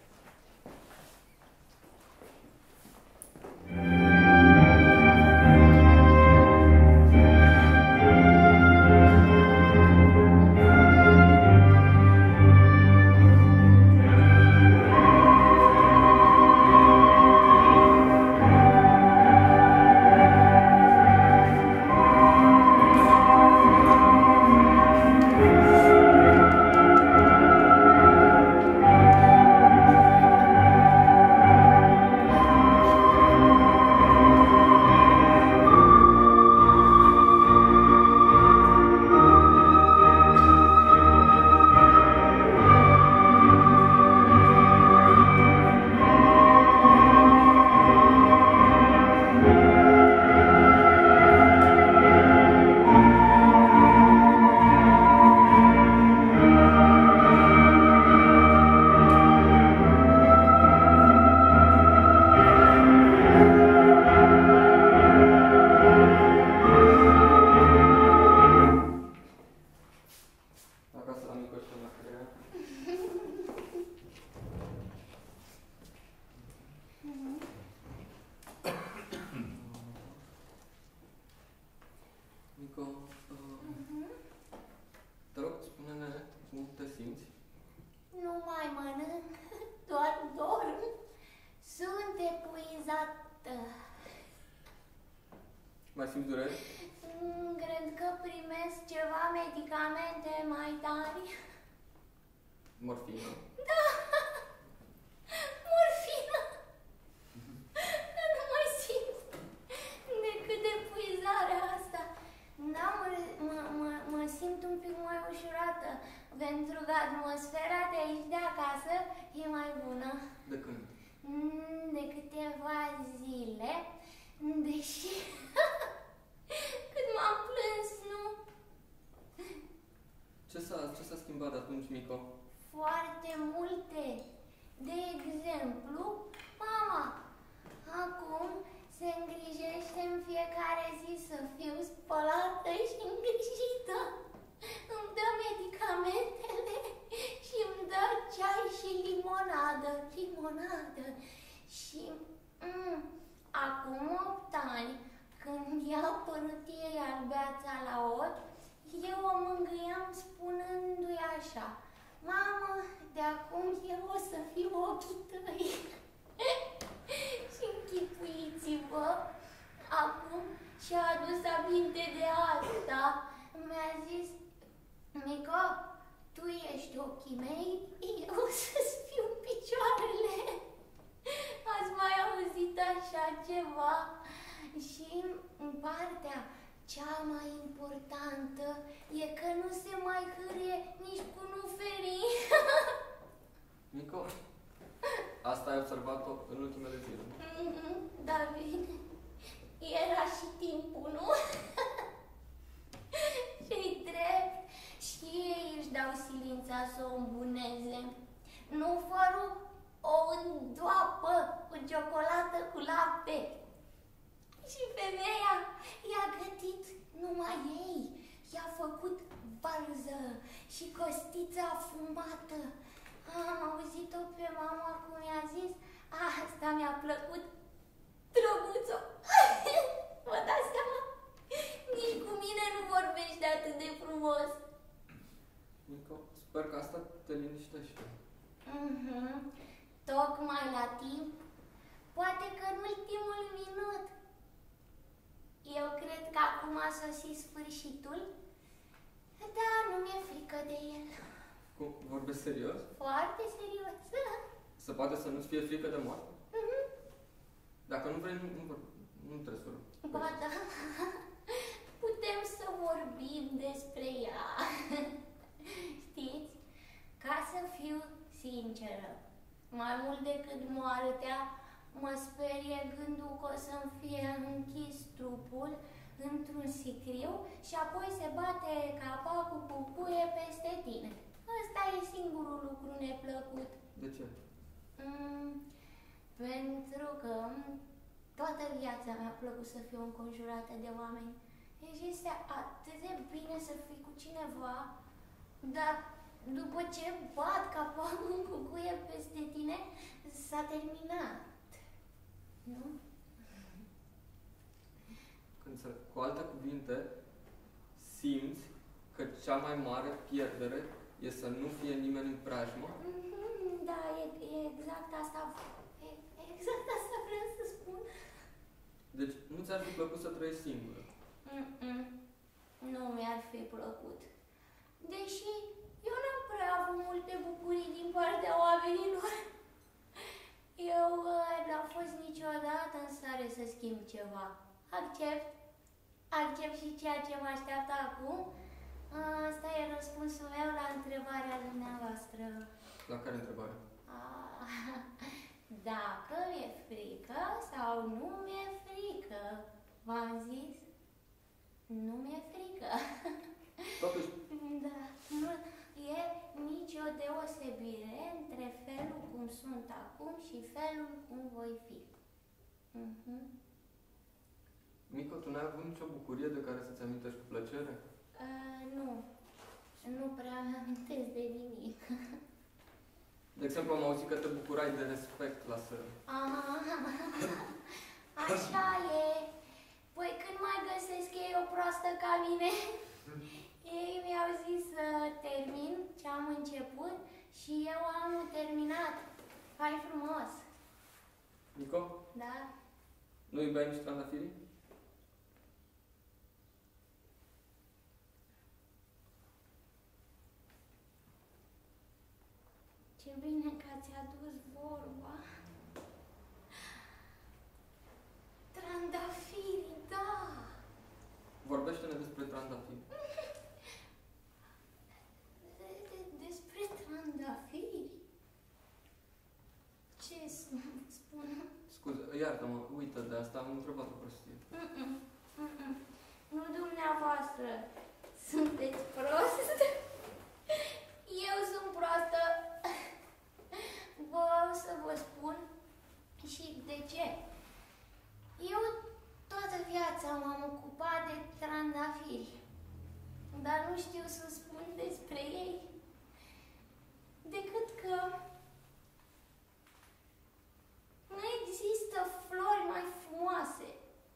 Te rog, spune-ne cum te simți. Nu mai mănânc, doar dorm. Sunt epuizată. Mai simți dureri? Cred că primesc ceva medicamente mai tari. Morfină. Da! Morfină! Nu mai simt decât epuizarea asta. Da, mă simt un pic mai ușurată, pentru că atmosfera de aici de acasă e mai bună. De când? De câteva zile, deși cât m-am plâns, nu? Ce s-a schimbat atunci, Mico? Foarte multe. De exemplu, mama acum se îngrijește în fiecare zi să fiu spălată și îngrijită. Îmi dă medicamentele și îmi dă ceai și limonadă. Și acum 8 ani, când i-a apărut ei albeața la ochi, eu o mângâiam spunându-i așa: mamă, de acum eu o să fiu ochii tăi. Și închipuiți-vă, acum și-a adus aminte de asta. Mi-a zis: Mico, tu ești ochii mei, eu o să-ți fiu picioarele. Ați mai auzit așa ceva? Și partea cea mai importantă e că nu se mai hârie nici cu nuferii. Mico, asta ai observat-o în ultimele zile. Da, bine. Era și timpul, nu? Și-i drept. Și ei își dau silința să o îmbuneze. Nu fără o îndoapă cu ciocolată cu lapte. Și femeia i-a gătit numai ei. I-a făcut barză și costiță afumată. Am auzit-o pe mama cum i-a zis: asta mi-a plăcut, drăguțo. Vă dați seama? Nici cu mine nu vorbești atât de frumos. Mico, sper că asta te liniștește. Tocmai la timp. Poate că în ultimul minut. Eu cred că acum a sosit sfârșitul. Da, nu mi-e frică de el. Cum? Vorbești serios? Foarte serios. Se poate să nu-ți fie frică de moarte? Dacă nu vrei, nu trebuie să vorbești. Ba da, putem să vorbim despre ea. Știți, ca să fiu sinceră, mai mult decât moartea, mă sperie gândul că o să-mi fie închis trupul într-un sicriu și apoi se bate capacul cu puie peste tine. Ăsta e singurul lucru neplăcut. De ce? Pentru că toată viața mi-a plăcut să fiu înconjurată de oameni. Deci este atât de bine să fii cu cineva, dar după ce bat capul în cucuie peste tine, s-a terminat. Nu? Cu alte cuvinte, simți că cea mai mare pierdere e să nu fie nimeni în preajmă? Da, e exact asta. Exact asta vreau să spun. Deci nu ți-ar fi plăcut să trăiești singură? Nu mi-ar fi plăcut. Deși eu n-am prea avut multe bucurii din partea oamenilor. Eu n-am fost niciodată în stare să schimb ceva. Accept și ceea ce mă așteaptă acum. Asta e răspunsul meu la întrebarea dumneavoastră. La care întrebare? Dacă mi-e frică sau nu mi-e frică. V-am zis? Nu mi-e frică. Totuși... Da, nu e nicio deosebire între felul cum sunt acum și felul cum voi fi. Mico, tu n-ai avut nicio bucurie de care să-ți amintești cu plăcere? Nu prea mi-amintesc de nimic. De exemplu, am auzit că te bucurai de respect la sără. Așa e. Păi când mai găsesc ei o proastă ca mine, ei mi-au zis să termin ce am început și eu am terminat. Hai frumos! Mico? Da? Nu iubeai nici trandafirii? Ce bine că ați adus vorba. Trandafiri, da! Vorbește-ne despre trandafiri. Despre trandafiri? Ce să spun? Scuze, iartă-mă, uită de asta, am întrebat o prostie. Nu dumneavoastră sunteți prost. Eu sunt proastă. Vreau să vă spun și de ce. Eu toată viața m-am ocupat de trandafiri, dar nu știu să spun despre ei, decât că nu există flori mai frumoase.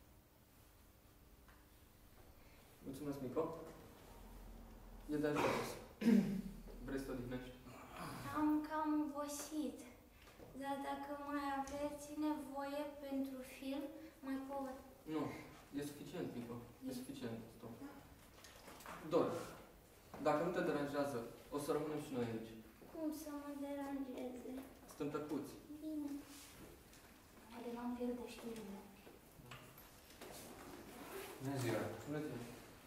Mulțumesc, Mico. E de ajuns. Vrei să te odihnești? Am cam obosit, dar dacă mai aveți nevoie pentru film, mai pot. Nu, e suficient, Mico. E suficient. Stop. Dor, dacă nu te deranjează, o să rămânem și noi aici. Cum să mă deranjeze? Suntem tăcuți. Bine. Haide, m-am pierdut știrile. Bună ziua! Bună ziua!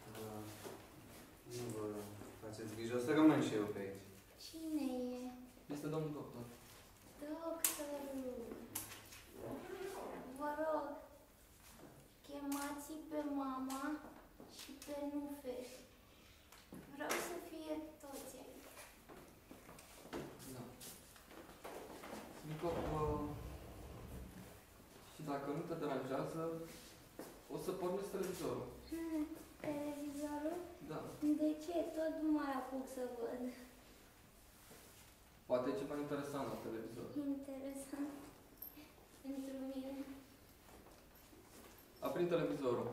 Nu vă faceți grijă, o să rămân și eu pe aici. Cine e? Este domnul doctor. Doctorul. Vă rog, chemați pe mama și pe Nufe. Vreau să fie toți aici. Da. Mico, și dacă nu te deranjează, o să pornesc televizorul. Televizorul? Da. De ce? Tot nu mai apuc să văd. Poate e ceva interesant la televizor. Interesant. Pentru mine. Aprind televizorul.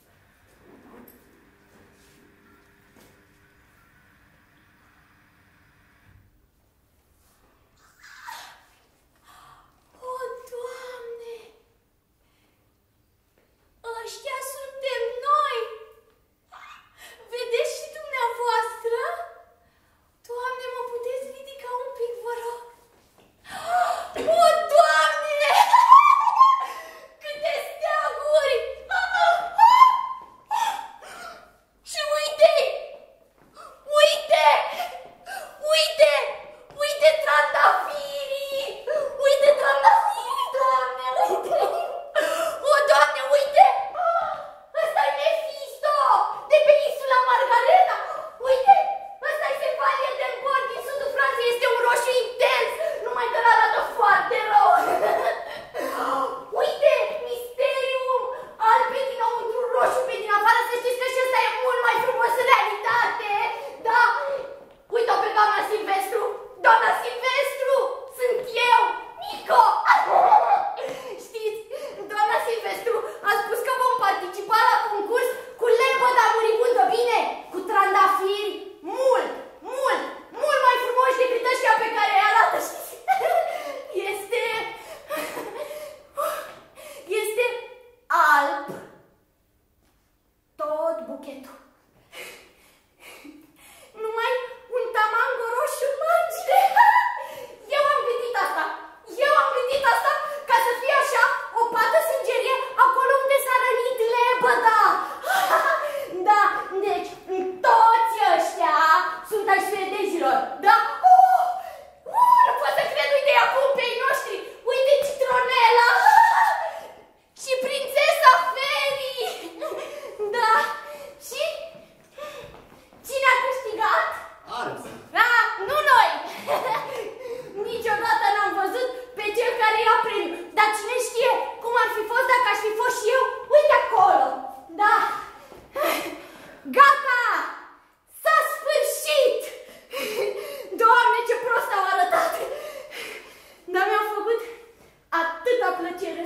O, Doamne! Ăștia suntem noi! Vedeți și dumneavoastră? Doamne, mă puteți ridica un pic, vă rog? O, Doamne! Câte steaguri!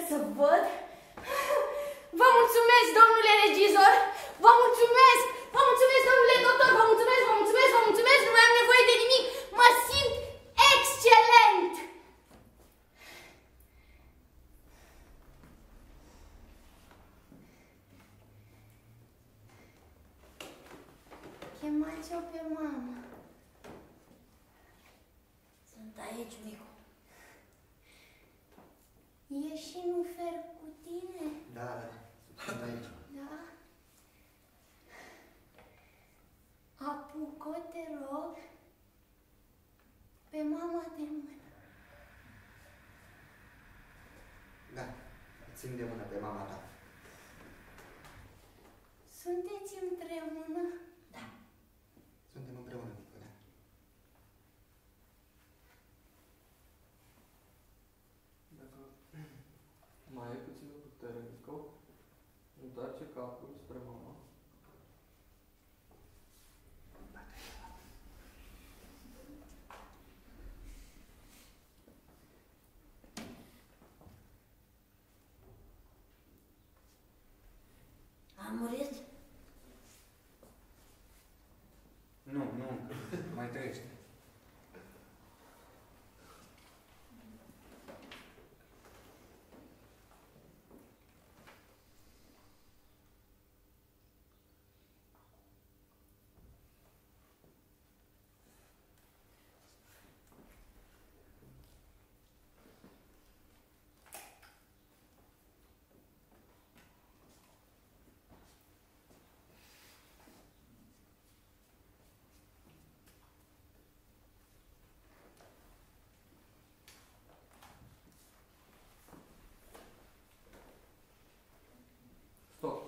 să văd. Vă mulțumesc, domnule regizor! Vă mulțumesc! Vă mulțumesc, domnule doctor! Vă mulțumesc, vă mulțumesc, vă mulțumesc! Nu mai am nevoie de nimic! Mă simt excelent! Chemați-o pe mama. Sunt aici, micu. E și Nufer cu tine? Da, sunt aici. Da? Apucă, te rog, pe mama de mână. Da, țin de mână pe mama ta. Sunteți împreună? Da. Suntem împreună, mică, da. Dacă mai ai puțină putere, Mico, întoarce capul spre mama. A murit? Nu, mai trăiește. Stop.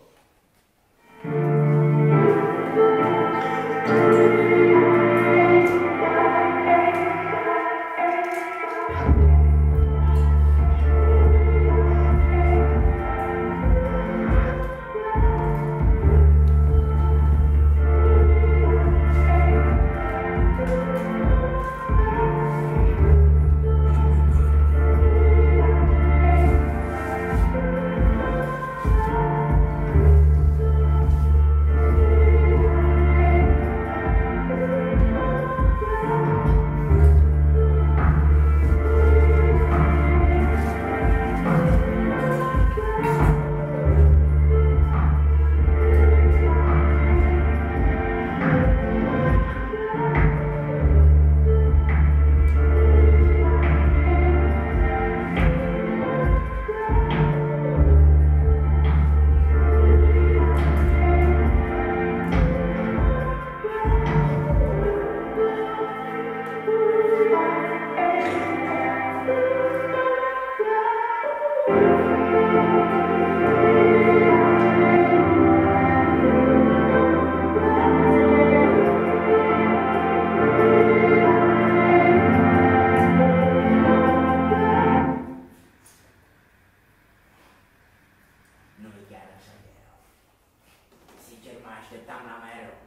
Nu e chiar așa de rău. Sincer, mă așteptam la mai rău.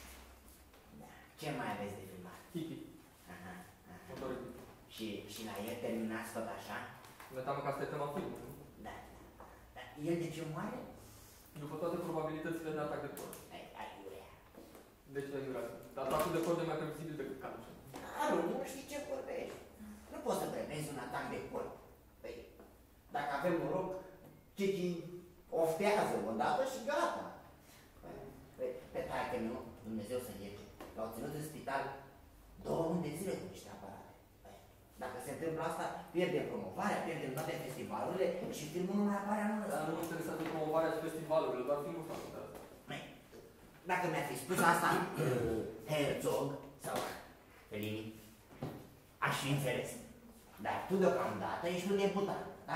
Da. Ce mai aveți de filmat? Titi. Aha, aha. Motorul Titi. Și la el terminați tot așa? Ne teamă că asta e tema filmului, nu? Da. Dar el de ce moare? După toate probabilitățile de atac de cord. Aiurea. De ce ai Dar atacul de cord e mai previzibil decât cancer. Aru, nu știi ce vorbești. Nu poți să prevenzi un atac de cord. Păi, dacă avem noroc, Cici oftează odată și gata. Păi, pe taică meu, Dumnezeu să-l ierte, l-au ținut în spital 2 luni de zile cu niște aparate. Păi, dacă se întâmplă asta, pierdem promovarea, pierdem toate festivalurile și filmul nu mai apare anul ăsta. Dar nu mă interesează promovarea și festivalurile, doar filmul s-a contează. Păi, dacă mi-ar fi spus asta Herzog sau Fellini, aș fi înțeles. Dar tu deocamdată ești un deputat, da?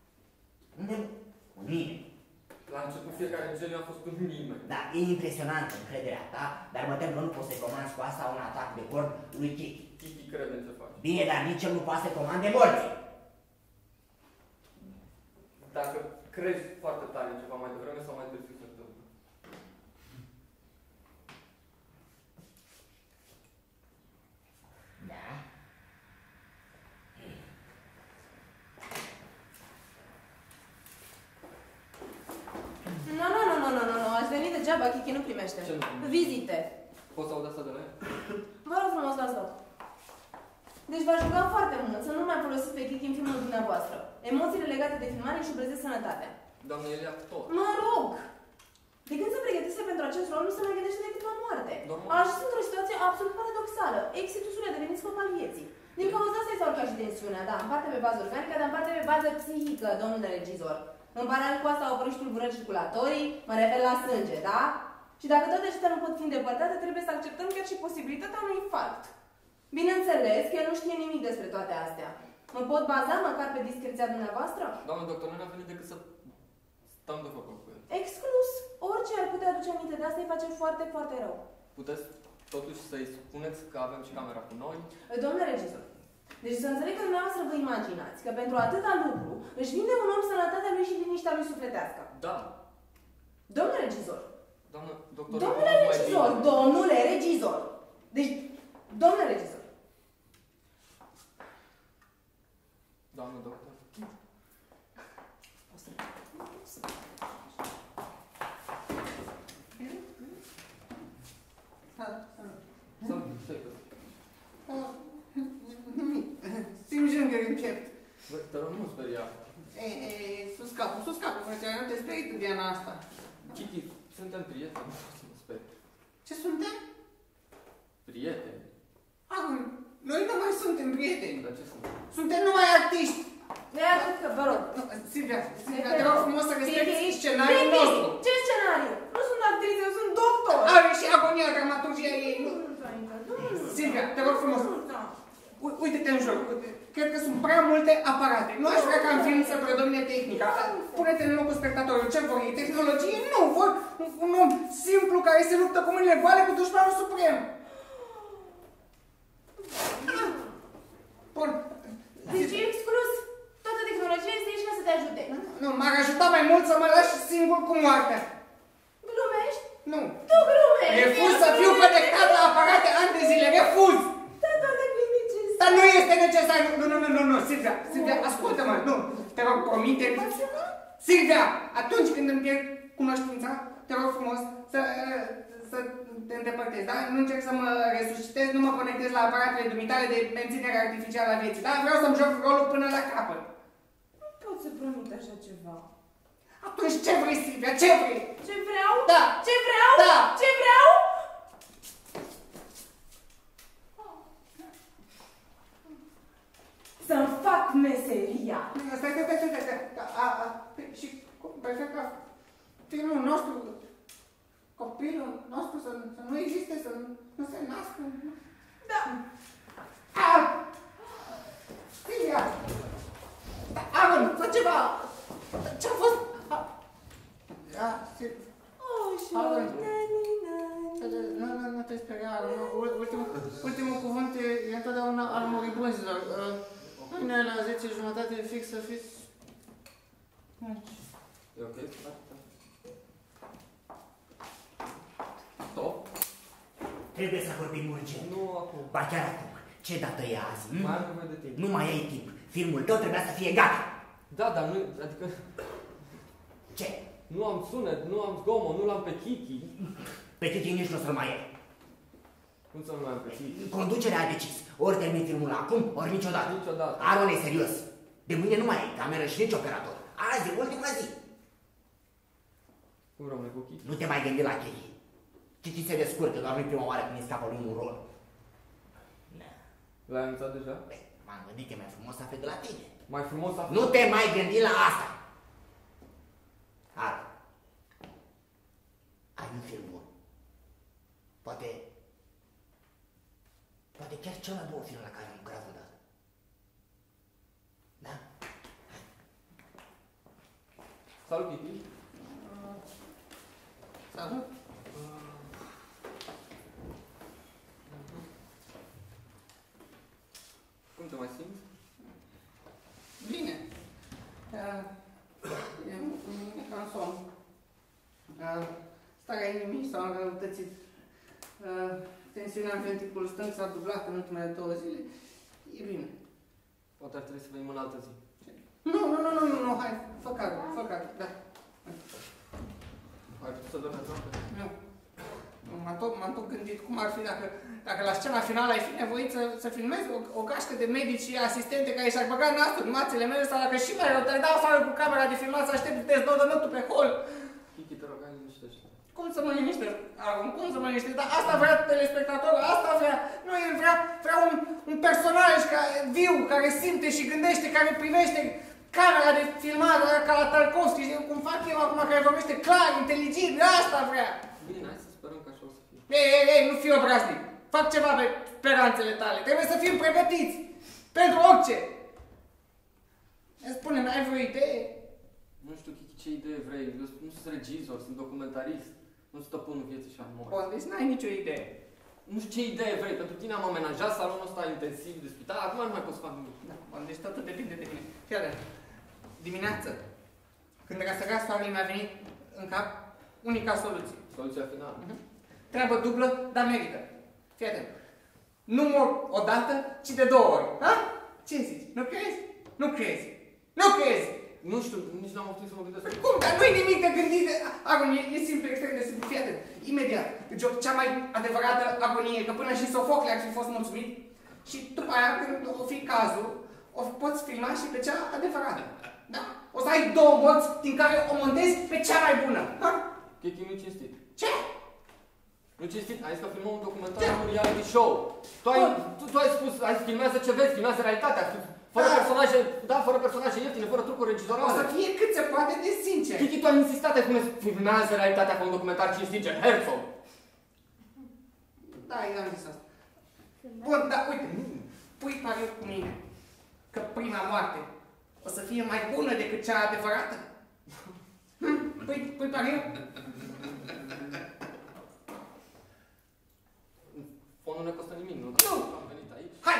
Nimeni. La început fiecare geniu a fost un nimeni. Da, e impresionantă încrederea ta, dar mă tem că nu poți să-i comanzi cu asta un atac de cord lui Titi. Titi crede în ce faci. Bine, dar nici el nu poate să comande morții. Dacă crezi foarte tare în ceva mai devreme sau mai târziu se întâmplă. Da? naiba, Kiki nu primește. Ce nu primește? Vizite. Poți să aud asta de la ea? Vă rog frumos, las loc. Deci v-aș ruga foarte mult să nu mai folosiți pe Kiki în filmul dumneavoastră. Emoțiile legate de filmare își șubrezesc sănătatea. Doamne, el e actor. Mă rog! De când se pregătise pentru acest rol, nu se mai gândește decât la moarte. Normal. A ajuns într-o situație absolut paradoxală. Exitus a devenit scop al vieții. Din cauza asta s-a urcat și tensiunea, da, în parte pe bază organică, dar în parte pe bază psihică, domnule regizor. În paralel cu asta au apărut și tulburări circulatorii, mă refer la sânge, da? Și dacă toate acestea nu pot fi îndepărtate, trebuie să acceptăm chiar și posibilitatea unui infarct. Bineînțeles că el nu știe nimic despre toate astea. Mă pot baza măcar pe discreția dumneavoastră? Doamne doctor, noi n-am venit decât să stăm de vorbă cu el. Exclus. Orice ar putea aduce aminte de asta îi face foarte, foarte rău. Puteți totuși să-i spuneți că avem și camera cu noi? Domnule regizor, deci să înțeleg că dumneavoastră vă imaginați că pentru atâta lucru își vinde un om sănătatea lui și liniștea lui sufletească. Da. Domnule regizor. Doamnă doctor, Domnule regizor, domnule regizor. Deci, domnule regizor. Doamnă doctor. Simt jângări în piept. Te rog, nu speria. Sus capul, frățioare, nu te sperii tu, Diana, asta. Kiki, suntem prieteni, nu vreau să mă speri. Ce suntem? Prieteni? Noi nu mai suntem prieteni. Dar ce suntem? Suntem numai artiști. Ne-a că, vă rog. Silvia, te rog frumos să respecti scenariul nostru. Ce scenariu? Nu sunt actriță, eu sunt doctor. Are și agonia, dramaturgia ei. Silvia, te rog frumos. Uite-te în jur. Cred că sunt prea multe aparate. Nu aș vrea ca în film să predomine tehnica. Pune-te în locul spectatorului. Ce vor ei? Tehnologie? Nu, vor un om simplu care se luptă cu mâinile goale cu dușmanul suprem. Bun. Deci e exclus. Toată tehnologia este aici ca să te ajute. Nu, m-ar ajuta mai mult să mă lași singur cu moartea. Glumești? Nu. Tu glumești. Refuz să fiu conectat la aparate ani de zile. Refuz. Da, doamne, că e necesar. Dar nu este necesar. Nu, Silvia, ascultă-mă. Nu, te rog, promite-mi. Silvia, atunci când îmi pierd cunoștința, te rog frumos să te îndepărtezi, da? Nu încerc să mă resuscitez, nu mă conectez la aparatele dumitale de menținere artificială a vieții, da? Vreau să-mi joc rolul până la capăt. Nu pot să promit așa ceva. Atunci ce vrei, Silvia? Ce vrei? Ce vreau? Da. Ce vreau? Da. Ce vreau? Să-mi fac meseria. Stai. Și perfect ca filmul nostru, copilul nostru să nu existe, să nu se nască. Da. Silvia! Aron, fă ceva! Ce-a fost? Silvia. Nu te speria, ultimul cuvânt e întotdeauna al moribunzilor. Mâine la 10:30 fix să fiți... E ok? Stop. Trebuie să vorbim urgent. Nu acum. Ba chiar acum. Ce dată e azi? Mai am nevoie de timp. Nu mai ai timp. Filmul tău trebuia să fie gata. Da, dar nu, adică... Ce? Nu am sunet, nu am zgomot, nu l-am pe Kiki. Pe Kiki nici nu o să-l mai ai. Cum să nu mai am pe Kiki? Conducerea a decis. Ori termin filmul acum, ori niciodată. Niciodată. Aron e serios. De mâine nu mai ai cameră și nici operator. Azi e ultima zi. Cum rămâne cu Kiki? Nu te mai gândi la Kiki. Kiki se descurcă, doar nu-i prima oară când îi scapă lui un rol. L-ai anunțat deja? M-am gândit că e mai frumos să afli de la tine. Mai frumos să afli. Nu te mai gândi la asta. Aron. Ai un film bun. Poate chiar cel mai bun film la care am lucrat vreodată. Da? Salut, Kiki. Salut. Cum te mai simți? Bine. E ca în somn. Starea inimii s-a înrăutățit. Tensiunea în ventricul stâng s-a dublat în ultimele 2 zile. E bine. Poate ar trebui să venim în altă zi. Nu, hai, fă cadru, da. Ai putut să dormi azi noapte? Nu. M-am tot gândit cum ar fi dacă la scena finală ai fi nevoit să filmezi o gașcă de medici și asistente care și-ar băga nasul în mațele mele sau dacă și mai rău te-ai dat afară cu camera de filmat să aștepți deznodământul pe hol. Kiki, te rog, ai liniștește. Cum să mă liniștesc? Acum, cum să mă liniștesc? Dar asta vrea telespectatorul, asta vrea. Nu, el vrea un personaj viu, care simte și gândește, care privește camera de filmare ca la Tarkovski, cum fac eu acum, care vorbește clar, inteligent, asta vrea. Bine, hai să sperăm că așa o să fie. Ei, nu fi obraznic. Fac ceva pe speranțele tale. Trebuie să fim pregătiți. Pentru orice. Spune-mi, ai vreo idee? Nu știu, Kiki, ce idee vrei. Eu nu sunt regizor, sunt documentarist. Nu sunt stăpânul vieții și a morții. Bun, deci n-ai nicio idee. Nu știu ce idee vrei. Pentru tine am amenajat salonul ăsta intensiv de spital. Acum nu mai pot să fac nimic. Da, bun, deci totul depinde de mine. Fii atent. Dimineață, când răsărea soarele, mi-a venit în cap unica soluție. Soluția finală. Treabă dublă, dar merită. Fii atent. Nu mor o dată, ci de 2 ori. Ha? Ce zici? Nu crezi? Nu crezi? Nu crezi? Nu știu, nici n-am optit să mă gândesc. Cum? Dar nu-i nimic de gândit. Acum, e simplu, extrem de simplu. Fii atent. Imediat. Deci cea mai adevărată agonie, că până și Sofocle ar fi fost mulțumit. Și după aia, când o fi cazul, o poți filma și pe cea adevărată. Da? O să ai 2 morți din care o montezi pe cea mai bună. Ha? Kiki, nu-i cinstit. Ce? Nu cinstit? Ai zis că filmăm un documentar, un reality show. Tu ai spus, filmează ce vezi, filmează realitatea. Fără personaje, da, fără personaje ieftine, fără trucuri regizorale. O să fie cât se poate de sincer. Kiki, tu ai insistat, ai spune, filmează realitatea ca un documentar cinstit, gen Herzog. Da, eu am zis asta. Bun, dar uite, pui pariu cu mine că prima moarte o să fie mai bună decât cea adevărată? Pui pariu? Fondul nu ne costă nimic, nu? Nu! Am venit aici. Hai!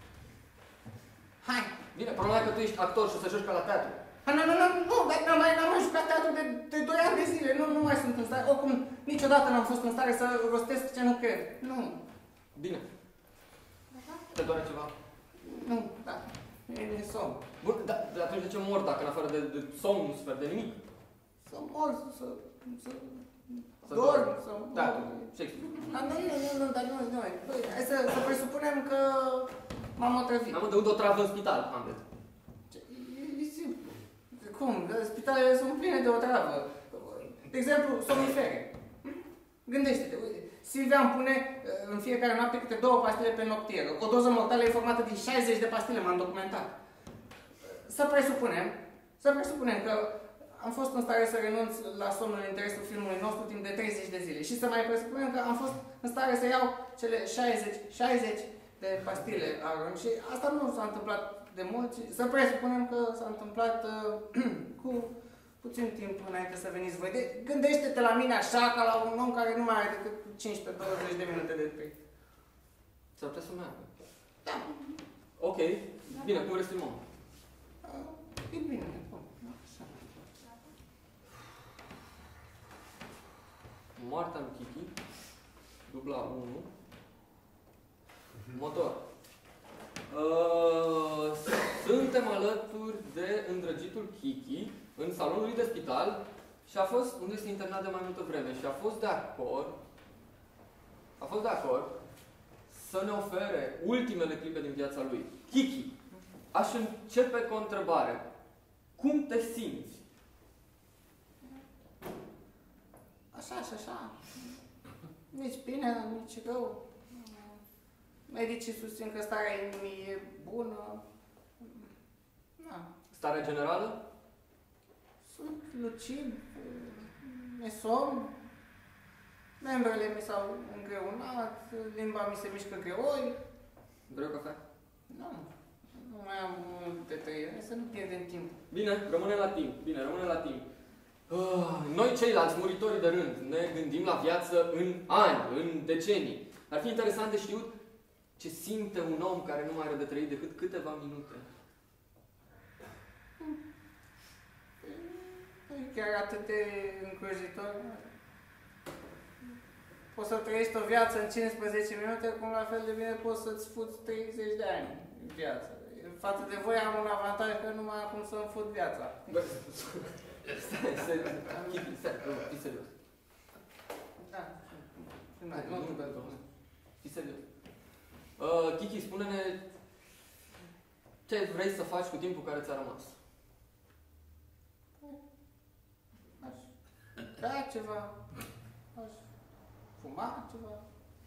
Bine, problema e că tu ești actor și o să joci ca la teatru. Nu, dar n-am mai jucat teatru de 2 ani de zile, nu mai sunt în stare. Oricum, niciodată n-am fost în stare să rostesc ce nu cred. Nu. Bine. Te doare ceva? Nu, da. E de somn. Bun, dar atunci de ce mor dacă în afară de somn nu suferi de nimic? Să mor, să Să dorm, să Da, mor. Shakespeare. Nu, dar nu. Hai să presupunem că m-am otrăvit. Am de unde o travă în spital, Hamlet. E simplu. Cum? Spitalele sunt pline de otravă. De exemplu, somnifere. Gândește-te, uite. Silvia îmi pune în fiecare noapte câte 2 pastile pe noptieră. O doză mortală e formată din 60 de pastile, m-am documentat. Să presupunem că am fost în stare să renunț la somnul în interesul filmului nostru timp de 30 de zile. Și să mai presupunem că am fost în stare să iau cele 60 de pastile Aron. Și asta nu s-a întâmplat de mult, ci să presupunem că s-a întâmplat cu puțin timp înainte să veniți voi. Gândește-te la mine așa, ca la un om care nu mai are decât 15-20 de minute de trei. S-ar putea să meargă. Da. Ok. Bine, cum restimăm? E bine. Moartea lui Kiki, dubla 1, motor. Suntem alături de îndrăgitul Kiki în salonul lui de spital și a fost, unde este internat de mai multă vreme, și a fost de acord să ne ofere ultimele clipe din viața lui. Kiki, aș începe cu o întrebare. Cum te simți? Așa și așa. Nici bine, nici rău. Medicii susțin că starea inimii e bună. Da. Starea generală? Sunt lucid, nesomn, membrele mi s-au îngreunat, limba mi se mișcă greoi. Vreau cafea? Nu mai am multe trăire, să nu pierdem timp. Bine, rămâne la timp. Noi ceilalți muritorii de rând ne gândim la viață în ani, în decenii. Ar fi interesant de știut ce simte un om care nu mai are de trăit decât câteva minute. E chiar atât de încurajitor. Poți să trăiești o viață în 15 minute, cum la fel de bine poți să-ți fuți 30 de ani în viață. Față de voi am un avantaj că nu mai am cum să-mi fut viața. Stai, fii serios. Da. Fii serios. Kiki, spune-ne ce vrei să faci cu timpul care ți-a rămas. Aș bea ceva, aș fuma ceva.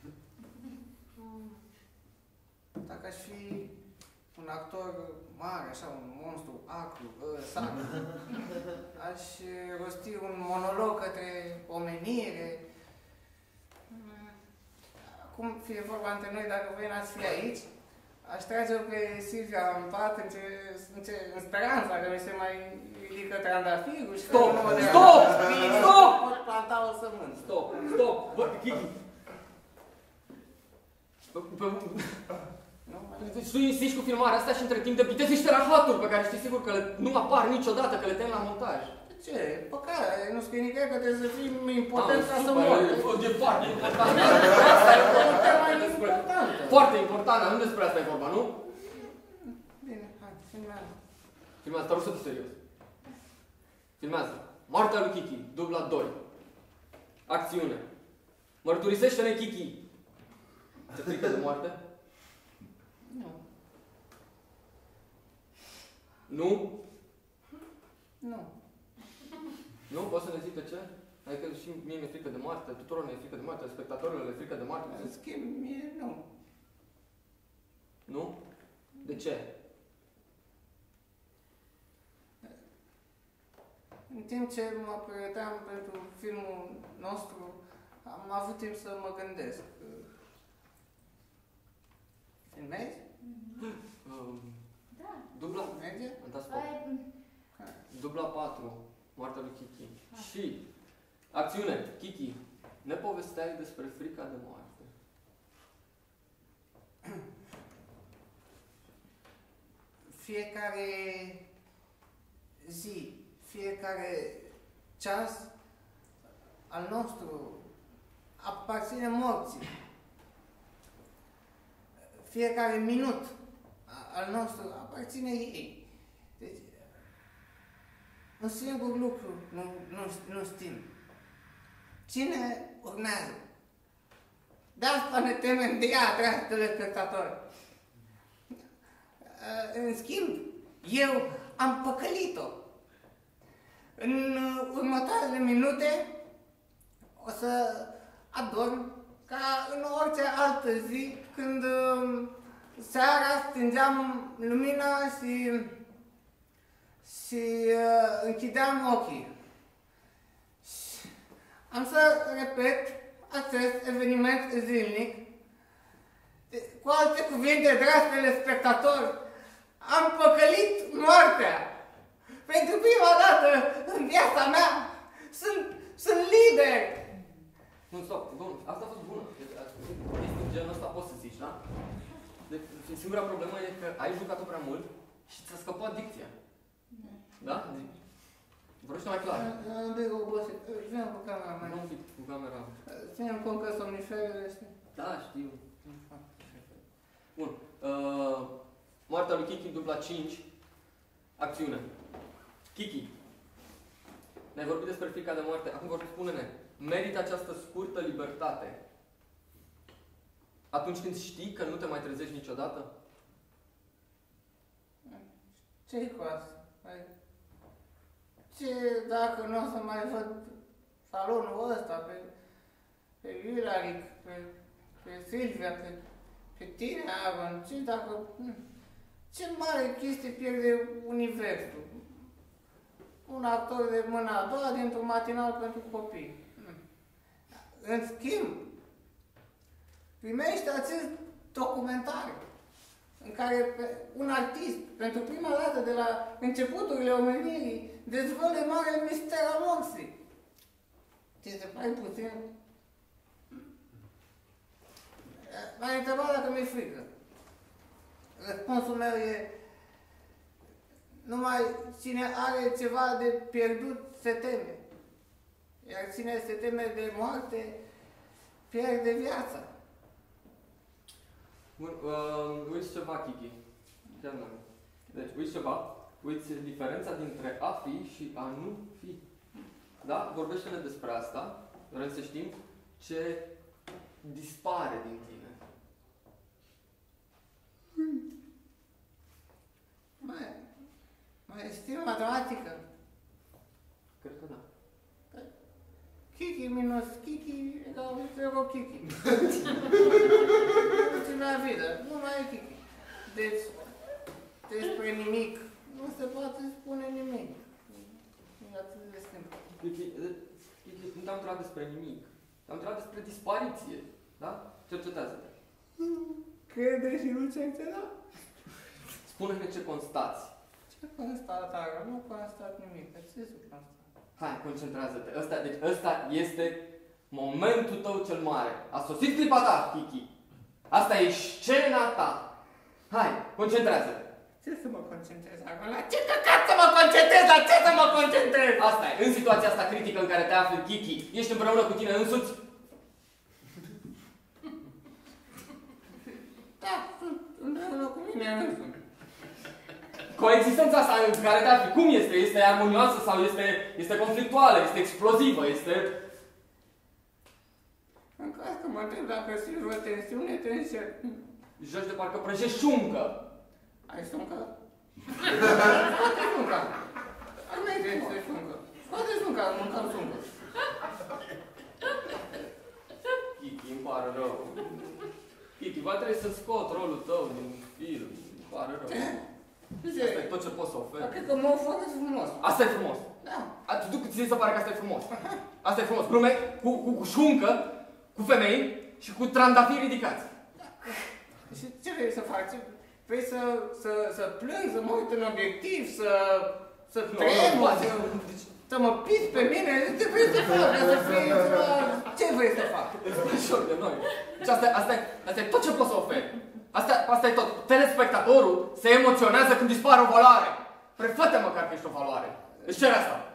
Dacă aș fi un actor mare, așa, un monstru acru, sacru, aș rosti un monolog către omenire. Acum fie vorba între noi, dacă voi n-ați fi aici, aș trage-o pe Silvia în pat în speranța că mi se mai ridică trandafirul și Stop! că nu Stop! Stop! pot planta o sămânță. Stop! Stop! Bă, Kiki! Deci tu insisti cu filmarea asta și între timp depitezi niște rahaturi pe care știi sigur că nu apar niciodată, că le tem la montaj. De ce? Păcare, nu scrie nicăieri că trebuie să fii impotent ca să mor. E foarte important. Asta e o mai importantă. Foarte important, dar nu despre asta e vorba, nu? Bine, hai, filmează. Filmează, te rog să fii serios. Filmează. Moartea lui Kiki, dubla 2. Acțiune. Mărturisește-ne, Kiki. Ți-e frică de moarte? Nu. Nu? Nu. Nu? Poți să ne zic de ce? Adică și mie mi-e frică de moarte, tuturor ne-e frică de moarte, spectatorilor le-e frică de moarte. În schimb, mie nu. Nu? De ce? În timp ce mă pregăteam pentru filmul nostru, am avut timp să mă gândesc. Filmezi? Da. Dubla? Merge? Am dat stop. Dubla 4. Moartea lui Kiki. Și acțiune. Kiki, ne povesteai despre frica de moarte. Fiecare zi, fiecare ceas al nostru aparține morții. Fiecare minut al nostru aparține ei. Deci, un singur lucru nu știm. Cine urmează? De asta ne temem de ea, dragi telespectatori. În schimb, eu am păcălit-o. În următoarele minute o să adorm ca în orice altă zi, când seara stingeam lumina și închideam ochii. Și am să repet acest eveniment zilnic. Cu alte cuvinte, dragi telespectatori, am păcălit moartea. Pentru prima dată în viața mea sunt liber. Nu, stop, bun, asta a fost bună. Este genul ăsta poți să zici, da? Deci, singura problemă e că ai jucat-o prea mult și ți-a scăpat dicția. Da? Vorbește mai clar. Un pic obosit. Vine cu camera mea. Nu un pic cu camera. Ținem cont că somniferele, știi? Da, știu. Bun. Moartea lui Kiki, dubla 5. Acțiune. Kiki. Ne-ai vorbit despre frica de moarte. Acum spune-ne, merită această scurtă libertate atunci când știi că nu te mai trezești niciodată? Ce-i cu asta? Ce dacă nu o să mai văd salonul ăsta, pe Ilaric, pe Silvia, pe tine, Avan, ce dacă... Ce mare chestie pierde universul? Un actor de mâna a doua dintr-un matinal pentru copii. În schimb, primește acest documentar în care un artist, pentru prima dată de la începuturile omenirii, dezvăluie marele mister al morții. Ți se pare puțin? M-ai întrebat dacă mi-e frică. Răspunsul meu e: numai cine are ceva de pierdut se teme. Iar cine se teme de moarte, pierde viața. Bun, uiți ceva, Kiki. Chiar nu. Deci, uiți ceva. Uiți diferența dintre a fi și a nu fi. Da? Vorbește-ne despre asta. Vrem să știm ce dispare din tine. Mai știu matematică. Cred că da. Kiki minus Kiki egal 0 Kiki. Ultima vidă, nu mai e Kiki. Deci, despre nimic nu se poate spune nimic. E atât de simplu. Kiki, nu te-am întrebat despre nimic. Te-am întrebat despre dispariție. Da? Cercetează-te. Crede și nu cerceta? Spune-ne ce constați. Ce constat, Ara? Nu constat nimic. Ce să constat? Hai, concentrează-te. Ăsta este momentul tău cel mare. A sosit clipa ta, Kiki. Asta e scena ta. Hai, concentrează-te. Ce să mă concentrez acum? La ce căcat să mă concentrez? La ce să mă concentrez? Asta e. În situația asta critică în care te afli, Kiki, ești împreună cu tine însuți? Da, sunt împreună cu mine însumi. Coexistența asta în care te afli, cum este? Este armonioasă sau este conflictuală? Este explozivă? Este... În caz că mă întreb dacă simți o tensiune, te încerc. Joci de parcă prăjești șuncă. Ai șuncă? Scoate șunca! Ar mai trebuie șuncă. Scoate șunca, mâncăm șuncă. Kiki, îmi pare rău. Kiki, va trebui să scot rolul tău din film. Îmi pare rău. Ce? Asta e tot ce poți să oferi. Cred că mă foarte frumos. Asta e frumos. Da. Tu ți se pare că asta e frumos. Asta e frumos. Glume cu șuncă, cu femei și cu trandafiri ridicați. Și ce vrei să faci? Vrei să plâng, să mă uit în obiectiv, să tremur, să mă piți pe mine? Ce vrei să fac? Ce vrei să fac? Îți ușor de noi. Deci asta e tot ce poți să oferi. Asta e tot. Telespectatorul se emoționează când dispare o valoare. Prefă-te măcar că ești o valoare. Îți cer asta.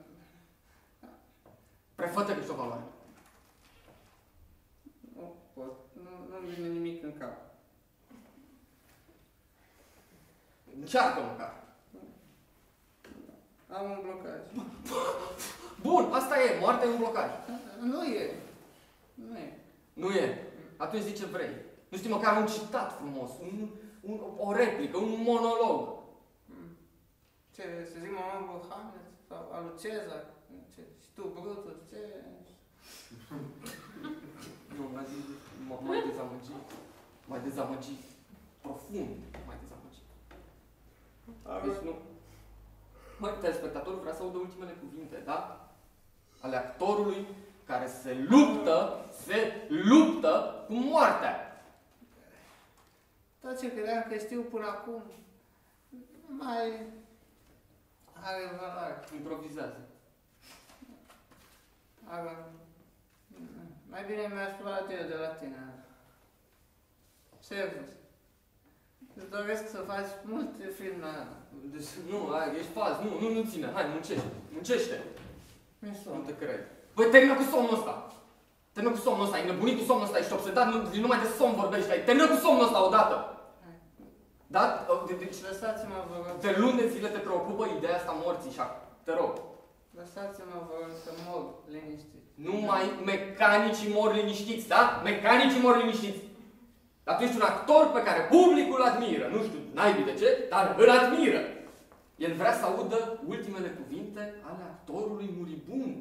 Prefă-te că ești o valoare. Nu pot. Nu-mi vine nimic în cap. Încearcă măcar. Am un blocaj. Bun, asta e. Moartea e un blocaj. Nu e. Nu e. Nu e. Atunci zici ce vrei. Nu știi măcar un citat frumos, o replică, un monolog. Ce, să zic monologul Hamlet sau al lui Cezar? Și tu, Brutus, ce? Nu, mai dezamăgit, profund, mai dezamăgit. Deci nu. Măi, telespectatorul vrea să audă ultimele cuvinte, da? Ale actorului care se luptă cu moartea. Tot ce credeam că știu până acum, nu mai are valoare. Improvizează. Mai bine mi-aș lua eu de la tine. Servus. Îți doresc să faci multe filme. Deci, nu, ești faz, nu ține. Hai, muncește. Nu te cred. Băi, termină cu somnul ăsta. Termină cu somnul ăsta, ai nebunit cu somnul ăsta, ești obsedat, numai de somn vorbești aici. Termină cu somnul ăsta odată. Da? Deci, lăsați-mă, vă rog. De luni de zile te preocupă ideea asta morții și te rog. Lăsați-mă, vă rog, să mor liniștit. Numai mecanicii mor liniștiți, da? Mecanicii mor liniștiți. Dar tu ești un actor pe care publicul admiră. Nu știu, naibii de ce, dar îl admiră. El vrea să audă ultimele cuvinte ale actorului muribund.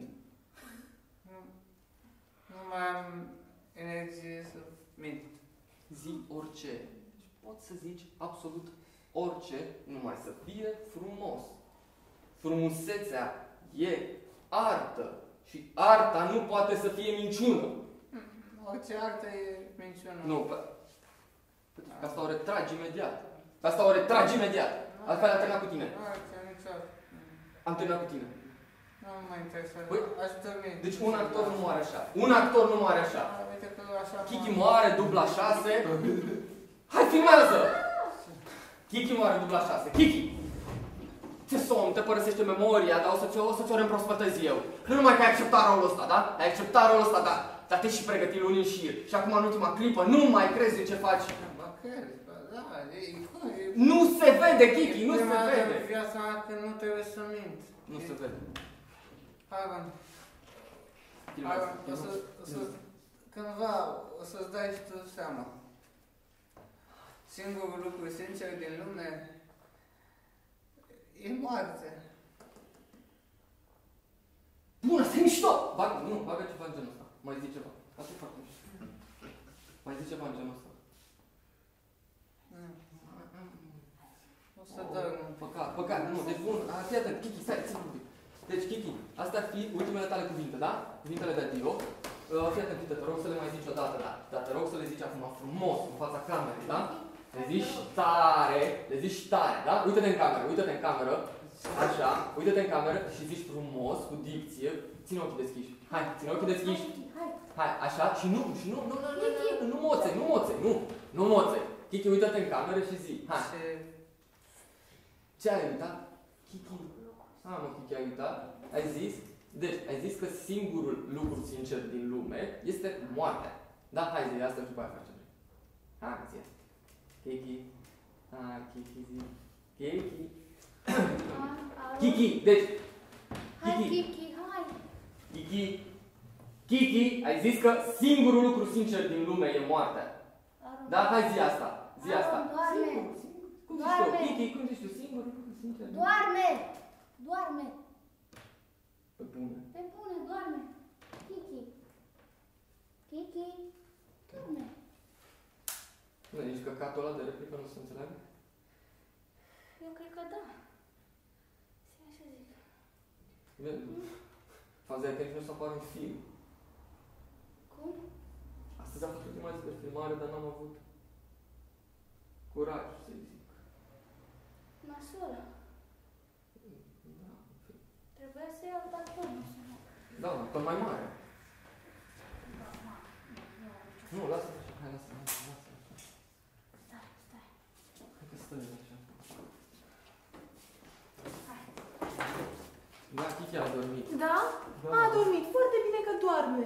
Nu mai am energie să mint. Zi orice. Deci poți să zici absolut orice, numai să fie frumos. Frumusețea e artă și arta nu poate să fie minciună. Orice artă e minciună. Nu, pe asta o retragi imediat. Pe asta o retragi imediat. Altfel am terminat cu tine. Am terminat cu tine. Nu mă interesează. Păi, ajută-mi. Deci un actor nu moare așa. Un actor nu moare așa. Uite că așa. Kiki moare dubla 6. Hai, filmează! Kiki moare dubla 6. Kiki! Ce somn, te părăsește memoria, dar o să ți-o reîmprospătez eu. Nu numai că ai acceptat rolul ăsta, da? Ai acceptat rolul ăsta, da? Dar te și pregăti luni în șir. Și acum, în ultima clipă, nu mai crezi ce faci. Mă crezi, da, Nu se vede, Kiki, nu se vede. Viața mea că nu trebuie să mint. Nu se vede. Hai, Cândva o să-ți dai și tu seama. Singurul lucru sincer din lume e moarte. Bun, asta e mișto! Bagă ceva în genul ăsta. Mai zi ceva. Asta e foarte mișto. Mai zi ceva în genul ăsta. O să dau. Păcat, nu, deci bun, fii atent, Kiki, stai, ține un pic. Deci, Kiki, astea ar fi ultimele tale cuvinte, da? Cuvintele de adio. Fii atent, te rog să le mai zici o dată, da? Dar te rog să le zici acum frumos, în fața camerei, da? Le zici tare, da? Uită-te în cameră, așa, uită-te în cameră și zici frumos, cu dicție, ține ochii deschiși. Hai, ține ochii deschiși. Hai, așa, și nu moței. Kiki, uită-te în cameră și zi. Hai. Ce ai uitat? Kiki. Kiki, ai uitat? Ai zis? Deci, ai zis că singurul lucru sincer din lume este moartea. Da? Hai zi, asta și după aia facem. Hai, zi. Kiki. Hai, Kiki, zi. Kiki. Kiki, deci. Hai, Kiki, hai. Kiki, ai zis că singurul lucru sincer din lume e moartea. Da? Hai, zi asta. Zi asta. Doarme. Cum zici tu? Kiki, cum zici tu? Singurul lucru sincer din lume. Doarme. Pe bune. Pe bune, doarme. Kiki. Doarme. Nu, nici căcatul ăla de replică nu se înțeleagă? Eu cred că da. Așa zic. Faza e că nici nu să apară în film. Cum? Astăzi a fost ultima zi de filmare, dar n-am avut curaj să-i zic. Nasola. Da, Trebuia să iau datorul. da, tot mai mare. Nu, lasă-l așa, hai, lasă-l. Stai. Hai că stăm așa. Da, Kiki a dormit. Da? A dormit. Foarte bine că doarme.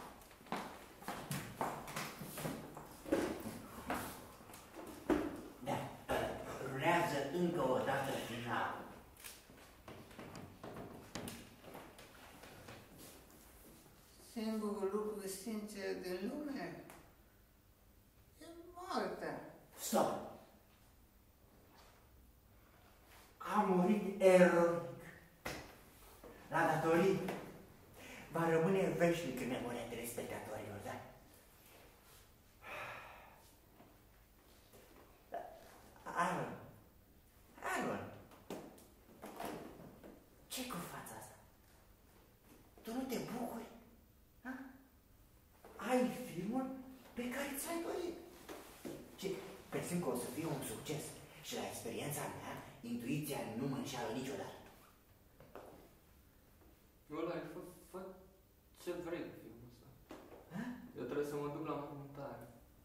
Da, rulează încă o dată finalul. Singurul lucru sincer din lume e moartea. Stop! A murit eroic. La datorii va rămâne veșnic în memoria telespectatorilor, da? Aaron, ce cu fața asta? Tu nu te bucuri? Ha? Ai filmul pe care ți-ai dorit. Ce? Pensând că o să fie un succes și la experiența mea, intuiția nu mă înșeală niciodată. Ăla, fă ce vrei cu filmul ăsta. Ha? Eu trebuie să mă duc la montare.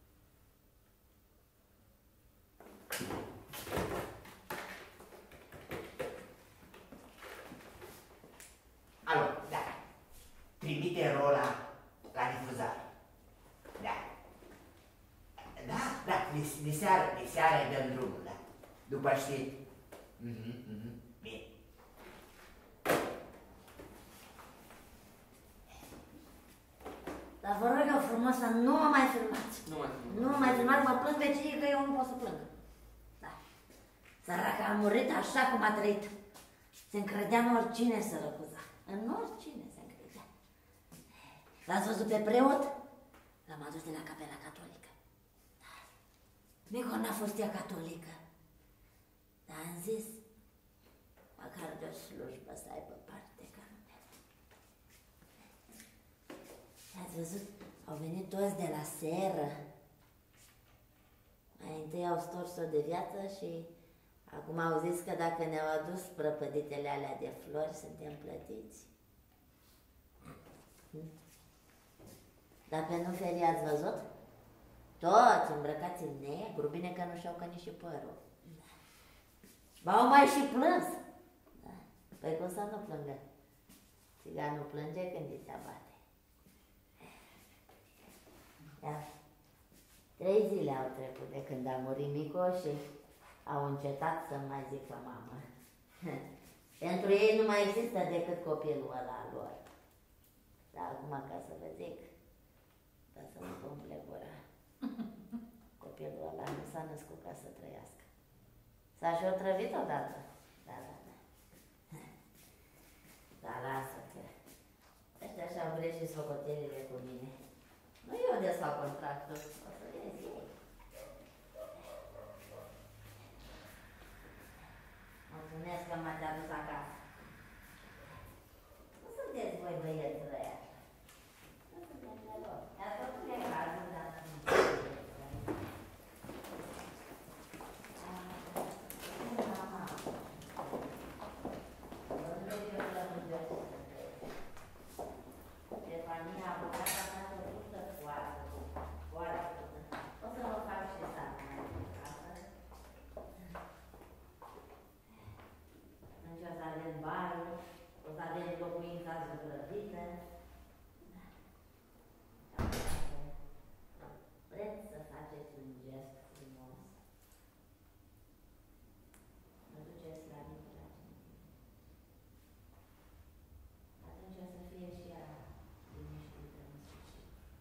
Alo, da. Trimite rola la difuzare. Da. Da, de seară îi dăm drumul, da. După știri. Bine. Dar vă rog eu frumos să nu mă mai filmați. Nu mă mai filmați, mă plâng vecinii că eu nu pot să plâng. Da. Săraca a murit așa cum a trăit. Se încredea în oricine, sărăcuța. În oricine se încredea. L-ați văzut pe preot? L-am adus de la capela catolică. Da. Nici n-a fost ea catolică. Dar am zis, măcar de o slujbă să aibă parte ca lumea. Ați văzut? Au venit toți de la seră. Mai întâi au stors-o de viață și acum au zis că dacă ne-au adus prăpăditele alea de flori, suntem plătiți. Dar pe nu ferii ați văzut? Toți îmbrăcați în negru, bine că nu și-au cănit și părul. M-au mai și plâns. Da. Păi cum să nu plângă? Țiganul plânge când îi se abate. Da. 3 zile au trecut de când a murit Mico și au încetat să-mi mai zică mamă. Pentru ei nu mai există decât copilul ăla lor. Dar acum, ca să vă zic, Ca să nu umple gura. Copilul ăla nu s-a născut ca să trăiască. S-a și otrăvit odată. Da. Dar lasă că ăștia și-au greșit socotelile cu mine. Nu eu desfac contractul, o să vezi ei. Mulțumesc că m-ați adus acasă. Nu sunteți voi băieți răi așa. Nu sunteți deloc. I-ați făcut necazul, dar nu Stefania a băgat acasă o fructă foarte bună. O să vă fac și sarmă acasă. Atunci o să avem barul, o să avem locuința zugrăvită. Vreți să faceți un gest frumos? Mă duceți la mine, dragii mei. Atunci o să fie și ea liniștită în sfârșit.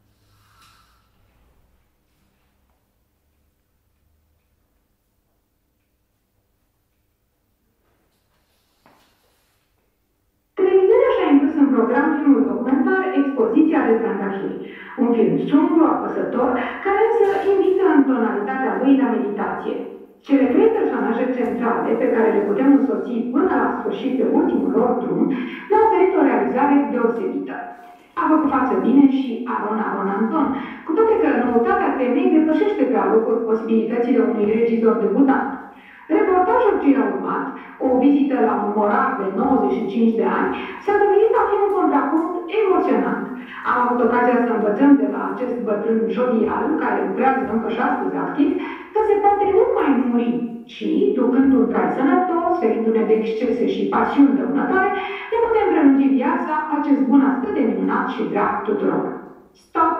Televiziunea și-a inclus în program filmul documentar Expoziția de trandafiri, un film sumbru, apăsător, care însă invită în tonalitatea lui la meditație. Cele trei personaje centrale pe care le putem însoți până la sfârșit pe ultimul lor drum ne-au oferit o realizare deosebită. A făcut față bine și Aron Anton, cu toate că noutatea temei depășește pe alocuri posibilitățile unui regizor debutant. Reportajul ce a urmat, o vizită la un morar de 95 de ani, s-a dovedit a fi un contrapunct emoționant. Am avut ocazia să învățăm de la acest bătrân jovial, care lucrează încă și astăzi activ, că se poate nu mai muri, ci, ducând un trai sănătos, ferindu-ne de excese și pasiuni dăunătoare, ne putem prelungi viața, acest bun atât de minunat și drag tuturor. Stop